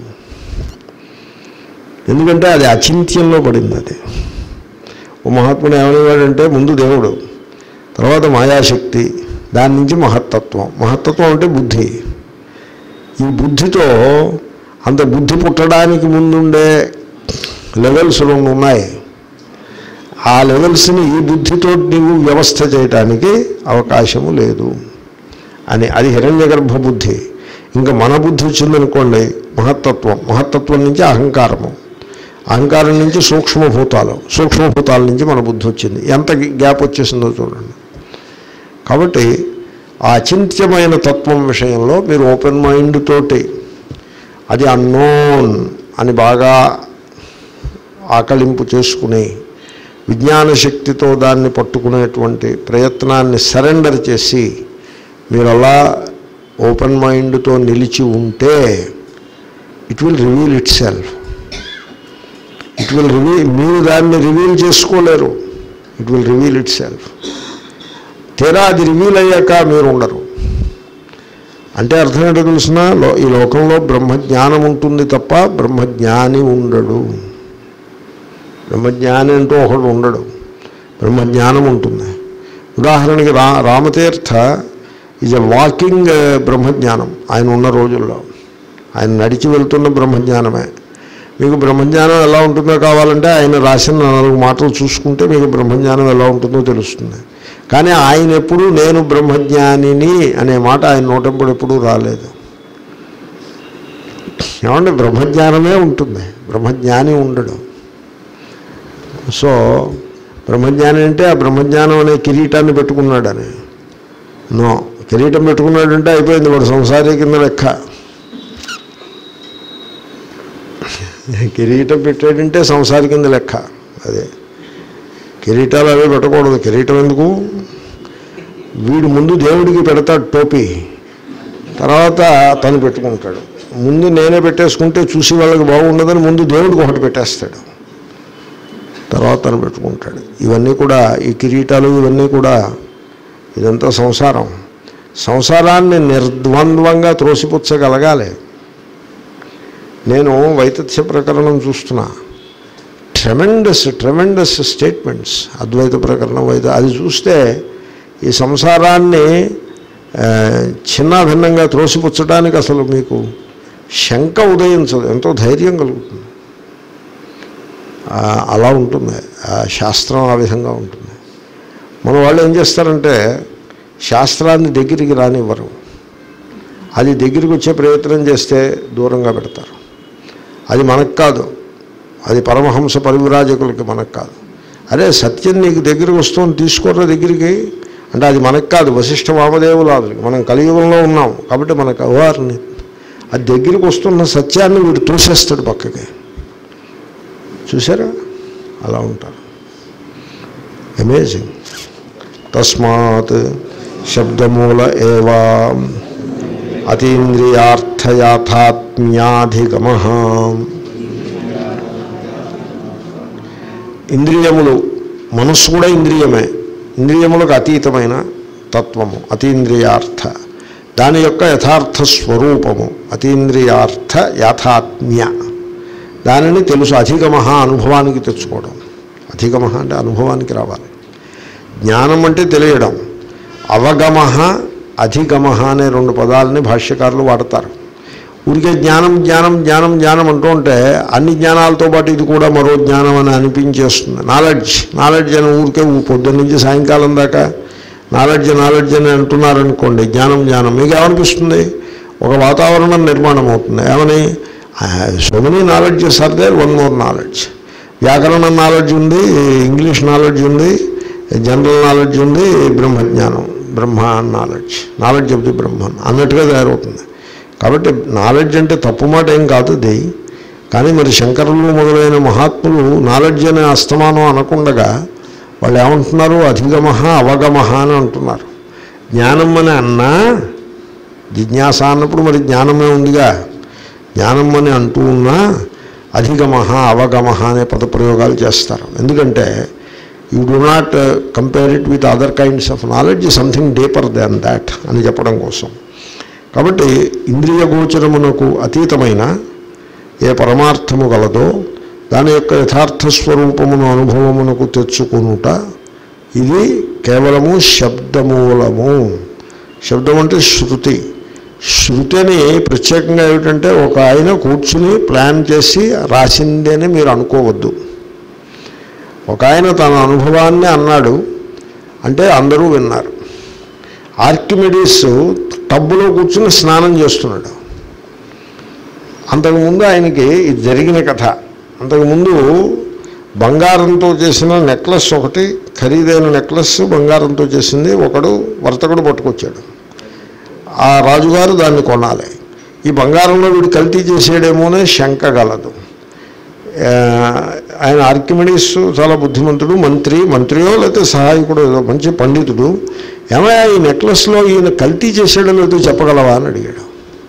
ఎందుకంటే అది అచింత్యంలో పడింది. అది ఓ మహాత్ముడు ఏమనేవాడంటే, ముందు దేవుడు, తర్వాత మాయాశక్తి, దాని నుంచి మహత్తత్వం. మహత్తత్వం అంటే బుద్ధి. ఈ బుద్ధితో అంత బుద్ధి పుట్టడానికి ముందుండే లెవెల్స్ రెండు ఉన్నాయి. ఆ లెవెల్స్ని ఈ బుద్ధితో నీవు వ్యవస్థ చేయడానికి అవకాశము లేదు అని. అది హిరణ్యగర్భ బుద్ధి. ఇంకా మన బుద్ధి వచ్చిందనుకోండి మహత్తత్వం, మహత్తత్వం నుంచి అహంకారము, అహంకారం నుంచి సూక్ష్మభూతాలు, సూక్ష్మభూతాల నుంచి మన బుద్ధి వచ్చింది. ఎంత గ్యాప్ వచ్చేసిందో చూడండి. కాబట్టి ఆ అచింత్యమైన తత్వం విషయంలో మీరు ఓపెన్ మైండ్ తోటి అది అన్నోన్ అని బాగా ఆకలింపు చేసుకుని విజ్ఞాన శక్తితో దాన్ని పట్టుకునేటువంటి ప్రయత్నాన్ని సరెండర్ చేసి మీరు అలా ఓపెన్ మైండ్తో నిలిచి ఉంటే it will reveal itself. It will reveal, మీరు దాన్ని రివీల్ చేసుకోలేరు, it will reveal itself. తీరా అది రివీల్ అయ్యాక మీరు ఉండరు. అంటే అర్థం ఏంటో తెలిసిన, ఈ లోకంలో బ్రహ్మజ్ఞానం ఉంటుంది తప్ప బ్రహ్మజ్ఞాని ఉండడు. బ్రహ్మజ్ఞాని అంటూ ఒకడు ఉండడు, బ్రహ్మజ్ఞానం ఉంటుంది. ఉదాహరణకి రా రామతీర్థ ఈజ్ ఎ వాకింగ్ బ్రహ్మజ్ఞానం. ఆయన ఉన్న రోజుల్లో ఆయన నడిచి వెళ్తున్న బ్రహ్మజ్ఞానమే. మీకు బ్రహ్మజ్ఞానం ఎలా ఉంటుందో కావాలంటే ఆయన రాసిన నాలుగు మాటలు చూసుకుంటే మీకు బ్రహ్మజ్ఞానం ఎలా ఉంటుందో తెలుస్తుంది. కానీ ఆయన ఎప్పుడూ నేను బ్రహ్మజ్ఞానిని అనే మాట ఆయన నోటెప్పుడు ఎప్పుడూ రాలేదు. ఏమంటే బ్రహ్మజ్ఞానమే ఉంటుంది, బ్రహ్మజ్ఞాని ఉండడు. సో బ్రహ్మజ్ఞాని అంటే ఆ బ్రహ్మజ్ఞానం అనే కిరీటాన్ని పెట్టుకున్నాడని నో. కిరీటం పెట్టుకున్నాడంటే అయిపోయింది, వాడు సంసారీ కింద లెక్క. కిరీటం పెట్టాడంటే సంసారి కింద లెక్క. అదే కిరీటాలు అవి పెట్టకూడదు. కిరీటం ఎందుకు? వీడు ముందు దేవుడికి పెడతాడు టోపీ, తర్వాత తను పెట్టుకుంటాడు. ముందు నేనే పెట్టేసుకుంటే చూసి వాళ్ళకి బాగుండదని ముందు దేవుడికి ఒకటి పెట్టేస్తాడు, తర్వాత తను పెట్టుకుంటాడు. ఇవన్నీ కూడా ఈ కిరీటాలు ఇవన్నీ కూడా ఇదంతా సంసారం. సంసారాన్ని నిర్ద్వంద్వంగా త్రోసిపుచ్చగలగాలి. నేను వైతథ్య ప్రకరణం చూస్తున్నా, ట్రెమెండస్ ట్రెమెండస్ స్టేట్మెంట్స్ అద్వైత ప్రకరణం వైత అది చూస్తే ఈ సంసారాన్ని చిన్న భిన్నంగా త్రోసిపుచ్చడానికి అసలు మీకు శంక ఉదయించదు, ఎంతో ధైర్యం కలుగుతుంది. అలా ఉంటుంది శాస్త్రం, ఆ విధంగా ఉంటుంది. మన వాళ్ళు ఏం చేస్తారంటే శాస్త్రాన్ని దగ్గరికి రానివ్వరు, అది దగ్గరికి వచ్చే ప్రయత్నం చేస్తే దూరంగా పెడతారు. అది మనకు కాదు, అది పరమహంస పరివిరాజకులకి, మనకు కాదు. అరే సత్యం నీకు దగ్గరికి వస్తుంది తీసుకోరా దగ్గరికి అంటే అది మనకు కాదు, వశిష్ఠ వామదేవులాదులకి. మనం కలియుగంలో ఉన్నాం కాబట్టి మనకు అవారిని అది దగ్గరికి వస్తున్న సత్యాన్ని వీడు తోసేస్తాడు పక్కకి. చూసారా అలా ఉంటారు. అమేజింగ్. తస్మాత్ శబ్దమూల ఏవా అతీంద్రియార్థయాథాత్మ్యాధిగమ. ఇంద్రియములు, మనస్సు కూడా ఇంద్రియమే, ఇంద్రియములకు అతీతమైన తత్వము అతీంద్రియార్థ, దాని యొక్క యథార్థ స్వరూపము అతీంద్రియార్థ యాథాత్మ్య, దానిని తెలుసు. అధిగమ అనుభవానికి తెచ్చుకోవడం. అధిగమ అంటే అనుభవానికి రావాలి. జ్ఞానం అంటే తెలియడం. అవగమ అధిగమ అనే రెండు పదాలని భాష్యకారులు వాడతారు. ఊరికే జ్ఞానం జ్ఞానం జ్ఞానం జ్ఞానం అంటూ ఉంటే అన్ని జ్ఞానాలతో పాటు ఇది కూడా మరో జ్ఞానం అని అనిపించేస్తుంది. నాలెడ్జ్ నాలెడ్జ్ అని ఊరికే పొద్దున్న నుంచి సాయంకాలం దాకా నాలెడ్జ్ నాలెడ్జ్ అని అంటున్నారనుకోండి, జ్ఞానం జ్ఞానం మీకు ఏమనిపిస్తుంది? ఒక వాతావరణం నిర్మాణం అవుతుంది. ఏమని? So many knowledges are there, one more knowledge. వ్యాకరణం నాలెడ్జ్ ఉంది, ఇంగ్లీష్ నాలెడ్జ్ ఉంది, జనరల్ నాలెడ్జ్ ఉంది, బ్రహ్మజ్ఞానం Brahma knowledge, knowledge of the Brahman అన్నట్టుగా తయారవుతుంది. కాబట్టి నాలెడ్జ్ అంటే తప్పు మాట ఏం కాదు అది. కానీ మరి శంకరులు మొదలైన మహాత్ములు నాలెడ్జ్ అనే అస్తమానం అనకుండగా వాళ్ళు ఏమంటున్నారు? అధిగమ అవగమ అని అంటున్నారు. జ్ఞానం అని అన్నా జిజ్ఞాస అన్నప్పుడు మరి జ్ఞానమే ఉందిగా, జ్ఞానం అని అంటూ ఉన్నా అధిగమ అవగమ అనే పదప్రయోగాలు చేస్తారు. ఎందుకంటే you do not compare it with other kinds of knowledge, something deeper than that అని చెప్పడం కోసం. కాబట్టి ఇంద్రియ గోచరమునకు అతీతమైన ఏ పరమార్థము గలదో దాని యొక్క యథార్థ స్వరూపమును అనుభవమునకు తెచ్చుకునుట ఇది కేవలము శబ్దమూలము. శబ్దం అంటే శృతి. శృతి అని ప్రత్యేకంగా ఏమిటంటే ఒక ఆయన కూర్చుని ప్లాన్ చేసి రాసింది అని మీరు అనుకోవద్దు. ఒక ఆయన తన అనుభవాన్ని అన్నాడు అంటే అందరూ విన్నారు. ఆర్కిమిడీస్ టబ్బులో కూర్చుని స్నానం చేస్తున్నాడు. అంతకుముందు ఆయనకి ఇది జరిగిన కథ. అంతకుముందు బంగారంతో చేసిన నెక్లెస్ ఒకటి, ఖరీదైన నెక్లెస్ బంగారంతో చేసింది ఒకడు వర్తకుడు పట్టుకొచ్చాడు. ఆ రాజుగారు దాన్ని కొనాలి. ఈ బంగారంలో వీడు కల్తీ చేసేయడేమోనే శంక గలదు. ఆయన ఆర్కిమిడీస్ చాలా బుద్ధిమంతుడు, మంత్రి మంత్రియో లేకపోతే సహాయకుడు, ఏదో మంచి పండితుడు. ఏమయ్యా ఈ నెక్లెస్లో ఈయన కల్తీ చేసేయడం లేదో చెప్పగలవా అని అడిగాడు.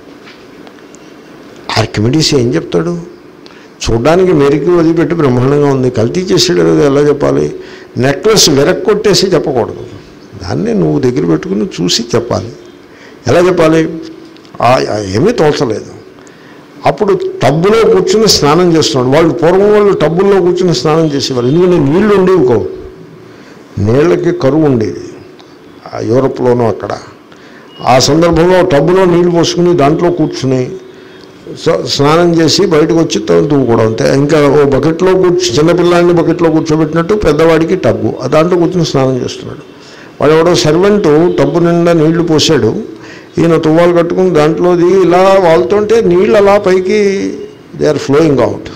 ఆర్కిమిడీస్ ఏం చెప్తాడు? చూడ్డానికి మెరికి వదిలిపెట్టి బ్రహ్మాండంగా ఉంది, కల్తీ చేసేయడం లేదో ఎలా చెప్పాలి? నెక్లెస్ విరక్కొట్టేసి చెప్పకూడదు, దాన్ని నువ్వు దగ్గర పెట్టుకుని చూసి చెప్పాలి. ఎలా చెప్పాలి? ఏమీ తోచలేదు. అప్పుడు టబ్బులో కూర్చుని స్నానం చేస్తున్నాడు. వాళ్ళు పూర్వం వాళ్ళు టబ్బుల్లో కూర్చుని స్నానం చేసేవారు. ఎందుకంటే నీళ్లు ఉండేవి కో, నీళ్ళకి కరువు ఉండేది యూరప్లోనూ అక్కడ. ఆ సందర్భంలో టబ్బులో నీళ్లు పోసుకుని దాంట్లో కూర్చుని స్నానం చేసి బయటకు వచ్చి తవ్వు కూడా అంతే. ఇంకా ఓ బకెట్లో కూర్చు, చిన్నపిల్లాడిని బకెట్లో కూర్చోబెట్టినట్టు పెద్దవాడికి టబ్బు, దాంట్లో కూర్చుని స్నానం చేస్తున్నాడు. వాడు ఎవడో సర్వెంటు టబ్బు నిండా నీళ్లు పోసాడు. ఈయన తువ్వాలు కట్టుకుని దాంట్లో దిగి ఇలా వాళ్తుంటే నీళ్ళు అలా పైకి దే ఆర్ ఫ్లోయింగ్ అవుట్.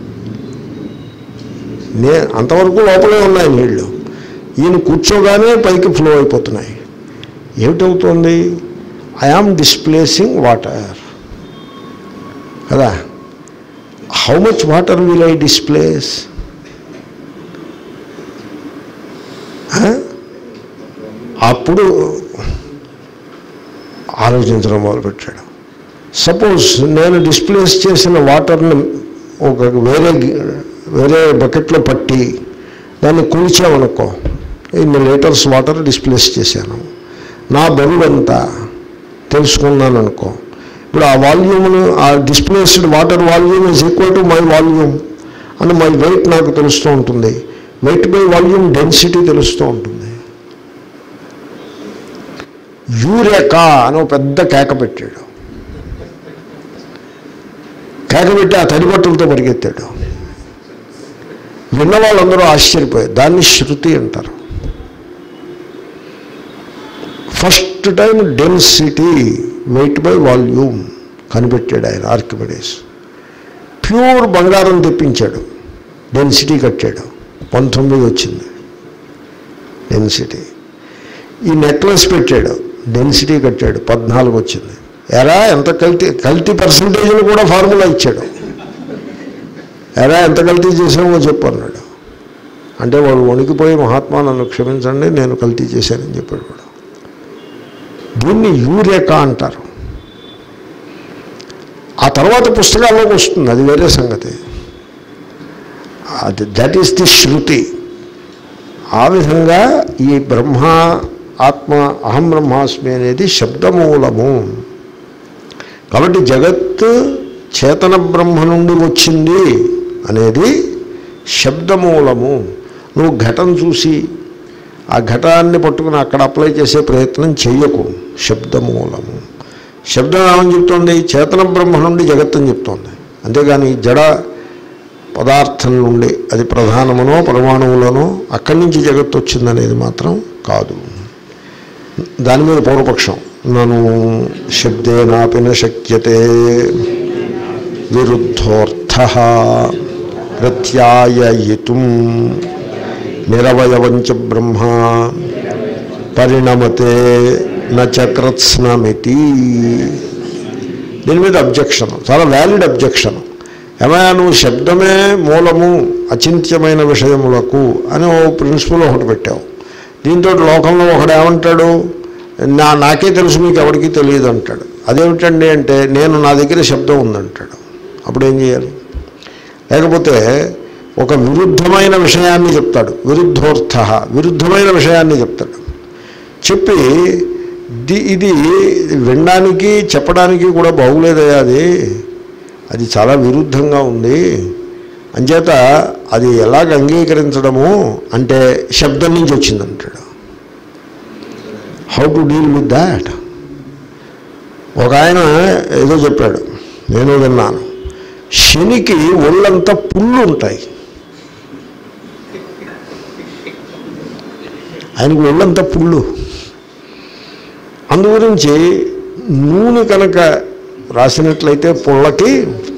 నే అంతవరకు లోపలే ఉన్నాయి నీళ్లు, ఈయన కూర్చోగానే పైకి ఫ్లో అయిపోతున్నాయి. ఏమిటవుతుంది? ఐ ఆమ్ డిస్ప్లేసింగ్ వాటర్ కదా. How much water will I displace? అప్పుడు ఆలోచించడం మొదలుపెట్టాడు. సపోజ్ నేను డిస్ప్లేస్ చేసిన వాటర్ని ఒక వేరే వేరే బకెట్లో పట్టి దాన్ని కూల్చామనుకో, ఇన్ని లీటర్స్ వాటర్ డిస్ప్లేస్ చేశాను, నా బరువు ఎంత తెలుసుకున్నాను అనుకో. ఇప్పుడు ఆ వాల్యూమ్ను, ఆ displaced water volume is equal to my volume అని మై వెయిట్ నాకు తెలుస్తూ ఉంటుంది. వెయిట్ బై వాల్యూమ్ డెన్సిటీ తెలుస్తూ ఉంటుంది. యూరేకా అని ఒక పెద్ద కేక పెట్టాడు. కేక పెట్టి ఆ తడి బట్టలతో పరిగెత్తాడు. విన్న వాళ్ళందరూ ఆశ్చర్యపోయారు. దాన్ని శృతి అంటారు. First time density, weight by volume కనిపెట్టాడు ఆయన ఆర్కిమిడీస్. ప్యూర్ బంగారం తెప్పించాడు, డెన్సిటీ కట్టాడు, పంతొమ్మిది వచ్చింది డెన్సిటీ. ఈ నెక్లెస్ పెట్టాడు, డెన్సిటీ కట్టాడు, పద్నాలుగు వచ్చింది. ఎరా ఎంత కల్తీ, కల్తీ పర్సంటేజ్ని కూడా ఫార్ములా ఇచ్చాడు. ఎరా ఎంత కల్తీ చేసామో చెప్పు అన్నాడు. అంటే వాడు వణికిపోయి, మహాత్మా నన్ను క్షమించండి, నేను కల్తీ చేశానని చెప్పాడు వాడు. దీన్ని యూరేకా అంటారు. ఆ తర్వాత పుస్తకాల్లోకి వస్తుంది, అది వేరే సంగతి. అది దట్ ఈస్ ది శృతి. ఆ విధంగా ఈ బ్రహ్మ ఆత్మ, అహం బ్రహ్మాస్మి అనేది శబ్దమూలము. కాబట్టి జగత్తు చేతన బ్రహ్మ నుండి వచ్చింది అనేది శబ్దమూలము. నువ్వు ఘటం చూసి ఆ ఘటాన్ని పట్టుకుని అక్కడ అప్లై చేసే ప్రయత్నం చెయ్యకు. శబ్దమూలము. శబ్దం ఏమని చెప్తోంది? చేతన బ్రహ్మ నుండి జగత్తని చెప్తోంది. అంతేగాని జడ పదార్థం నుండి, అది ప్రధానమునో పరమాణువులనో అక్కడి నుంచి జగత్తు వచ్చిందనేది మాత్రం కాదు. దాని మీద పూర్వపక్షం. నను శబ్దేనాపి న శక్యతే విరుద్ధోర్థః ప్రత్యాయయితుం నిరవయవంచ బ్రహ్మ పరిణమతే నచకృత్స్నమితి. దీని మీద అబ్జెక్షన్, చాలా వ్యాలిడ్ అబ్జెక్షన్. ఏమైనా నువ్వు శబ్దమే మూలము అచింత్యమైన విషయములకు అని ఓ ప్రిన్సిపల్ ఒకటి పెట్టావు. దీంతో లోకంలో ఒకడు ఏమంటాడు? నా నాకే తెలుసు, మీకు ఎవరికీ తెలియదు అంటాడు. అదేమిటండి అంటే, నేను నా దగ్గర శబ్దం ఉందంటాడు. అప్పుడు ఏం చేయాలి? లేకపోతే ఒక విరుద్ధమైన విషయాన్ని చెప్తాడు, విరుద్ధోర్థ, విరుద్ధమైన విషయాన్ని చెప్తాడు. చెప్పి ది ఇది వినడానికి చెప్పడానికి కూడా బాగులేదయ్యా, అది అది చాలా విరుద్ధంగా ఉంది, అంచేత అది ఎలాగ అంగీకరించడము అంటే శబ్దం నుంచి వచ్చిందంటాడు. How to deal with that? ఒక ఆయన ఏదో చెప్పాడు, నేను విన్నాను. శనికి ఒళ్ళంతా పుళ్ళు ఉంటాయి. ఆయనకు ఒళ్ళంతా పుళ్ళు. అందుగురించి నూనె కనుక రాసినట్లయితే పుల్లకి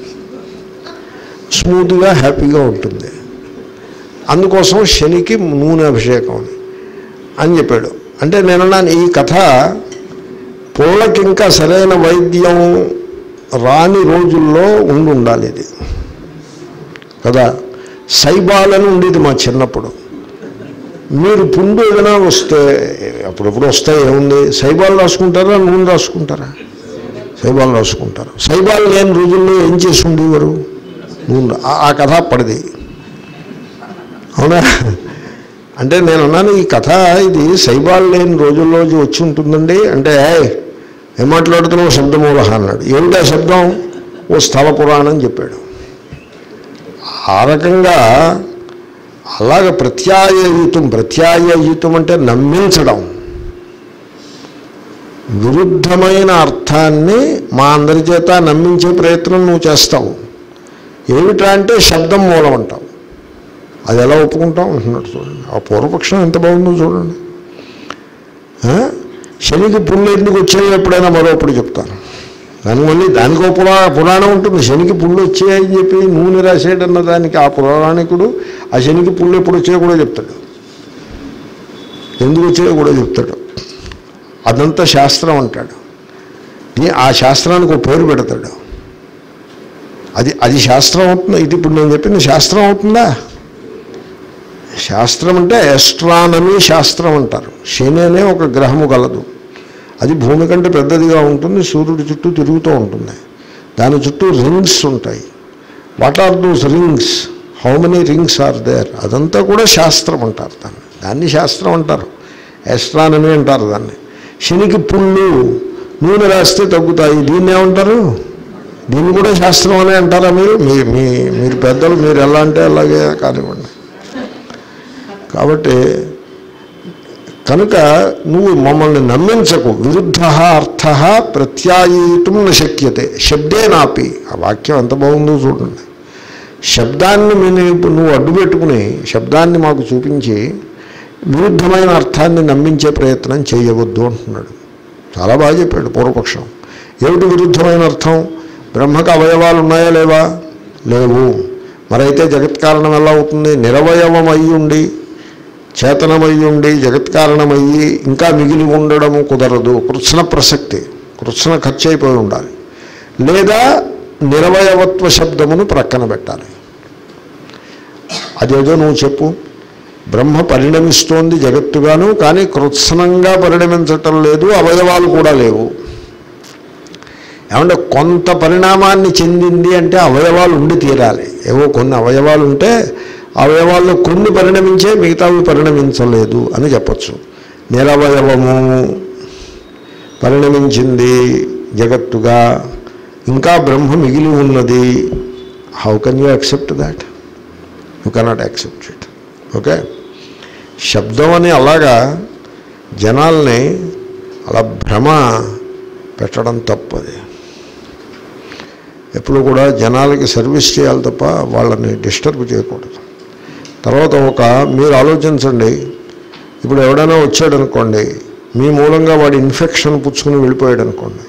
స్మూత్గా హ్యాపీగా ఉంటుంది. అందుకోసం శనికి నూనె అభిషేకం అని చెప్పాడు. అంటే నేనన్నాను ఈ కథ పుల్లకి ఇంకా సరైన వైద్యం రాని రోజుల్లో ఉండి ఉండాలి ఇది కదా. సైబాల్ అని ఉండేది మా చిన్నప్పుడు. మీరు పుండు ఏదైనా వస్తే అప్పుడప్పుడు వస్తాయి, ఏముంది, సైబాల్ రాసుకుంటారా నూనె రాసుకుంటారా? సైబాల్ రాసుకుంటారు. సైబాల్ లేని రోజుల్లో ఏం చేసి ఉండేవారు? నూనె. ఆ కథ అప్పటిది, అవునా? అంటే నేను అన్నాను ఈ కథ ఇది సైబాల్ లేని రోజుల్లో వచ్చి ఉంటుందండి. అంటే ఏం మాట్లాడుతున్నావు? శబ్దమూలహ అన్నాడు. ఏమిటా శబ్దం? ఓ స్థల పురాణం చెప్పాడు. ఆ రకంగా అలాగ ప్రత్యాయయుతం. ప్రత్యాయయుతం అంటే నమ్మించడం. విరుద్ధమైన అర్థాన్ని మా అందరి చేత నమ్మించే ప్రయత్నం నువ్వు చేస్తావు. ఏమిటా అంటే శబ్దం మూలం అంటావు. అది ఎలా ఒప్పుకుంటాం అంటున్నాడు. చూడండి ఆ పూర్వపక్షం ఎంత బాగుందో చూడండి. శనికి పుళ్ళు ఎందుకు వచ్చాయి ఎప్పుడైనా మరోప్పుడు చెప్తాను. దాని మళ్ళీ దానికి ఒక పురా పురాణం ఉంటుంది. శనికి పుళ్ళు వచ్చాయని చెప్పి నూనె రాసేటన్న దానికి ఆ పురాణికుడు ఆ శనికి పుళ్ళు ఎప్పుడు వచ్చాయో కూడా చెప్తాడు, ఎందుకు వచ్చాయో కూడా చెప్తాడు. అదంతా శాస్త్రం అంటాడు. ఆ శాస్త్రానికి ఒక పేరు పెడతాడు. అది అది శాస్త్రం అవుతుంది. ఇది ఇప్పుడు నేను చెప్పింది శాస్త్రం అవుతుందా? శాస్త్రం అంటే ఎస్ట్రానమీ శాస్త్రం అంటారు. శని అనే ఒక గ్రహము గలదు. అది భూమి కంటే పెద్దదిగా ఉంటుంది, సూర్యుడి చుట్టూ తిరుగుతూ ఉంటుంది. దాని చుట్టూ రింగ్స్ ఉంటాయి. What are those rings? How many rings are there? అదంతా కూడా శాస్త్రం అంటారు. దాన్ని దాన్ని శాస్త్రం అంటారు, ఎస్ట్రానమీ అంటారు దాన్ని. శనికి పుళ్ళు నూనె రాస్తే తగ్గుతాయి, దీన్ని ఏమంటారు? దీన్ని కూడా శాస్త్రం అనే అంటారా మీరు? మీ మీరు పెద్దలు, మీరు ఎలా అంటే అలాగే కానివ్వండి. కాబట్టి కనుక నువ్వు మమ్మల్ని నమ్మించకు. విరుద్ధ అర్థ ప్రత్యాయితం న శక్యతే శబ్దేనాపి. ఆ వాక్యం ఎంత బాగుందో చూడండి. శబ్దాన్ని నువ్వు అడ్డుపెట్టుకుని శబ్దాన్ని మాకు చూపించి విరుద్ధమైన అర్థాన్ని నమ్మించే ప్రయత్నం చేయవద్దు అంటున్నాడు. చాలా బాగా చెప్పాడు పూర్వపక్షం. ఏమిటి విరుద్ధమైన అర్థం? బ్రహ్మకు అవయవాలు ఉన్నాయా లేవా? లేవు. మరైతే జగత్కారణం ఎలా అవుతుంది? నిరవయవమయ్యి ఉండి చేతనమయ్యి ఉండి జగత్కారణమయ్యి ఇంకా మిగిలి ఉండడము కుదరదు. కృత్స్న ప్రసక్తి, కృత్స్న ఖర్చు అయిపోయి ఉండాలి. లేదా నిరవయవత్వ శబ్దమును ప్రక్కన పెట్టాలి. అదేదో నువ్వు చెప్పు. బ్రహ్మ పరిణమిస్తోంది జగత్తుగాను, కానీ కృత్స్నంగా పరిణమించటం లేదు, అవయవాలు కూడా లేవు. ఏమంటే కొంత పరిణామాన్ని చెందింది అంటే అవయవాలు ఉండి తీరాలి. ఏవో కొన్ని అవయవాలు ఉంటే అవయవాల్లో కొన్ని పరిణమించే, మిగతావి పరిణమించలేదు అని చెప్పచ్చు. నిరవయవము పరిణమించింది జగత్తుగా, ఇంకా బ్రహ్మ మిగిలి ఉన్నది. How can you accept that? You cannot accept it. Okay. శబ్దం అని అలాగా జనాల్ని అలా భ్రమ పెట్టడం తప్పది. ఎప్పుడు కూడా జనాలకి సర్వీస్ చేయాలి తప్ప వాళ్ళని డిస్టర్బ్ చేయకూడదు. తర్వాత ఒక మీరు ఆలోచించండి. ఇప్పుడు ఎవడైనా వచ్చాడు అనుకోండి, మీ మూలంగా వాడి ఇన్ఫెక్షన్ పుచ్చుకుని వెళ్ళిపోయాడు అనుకోండి,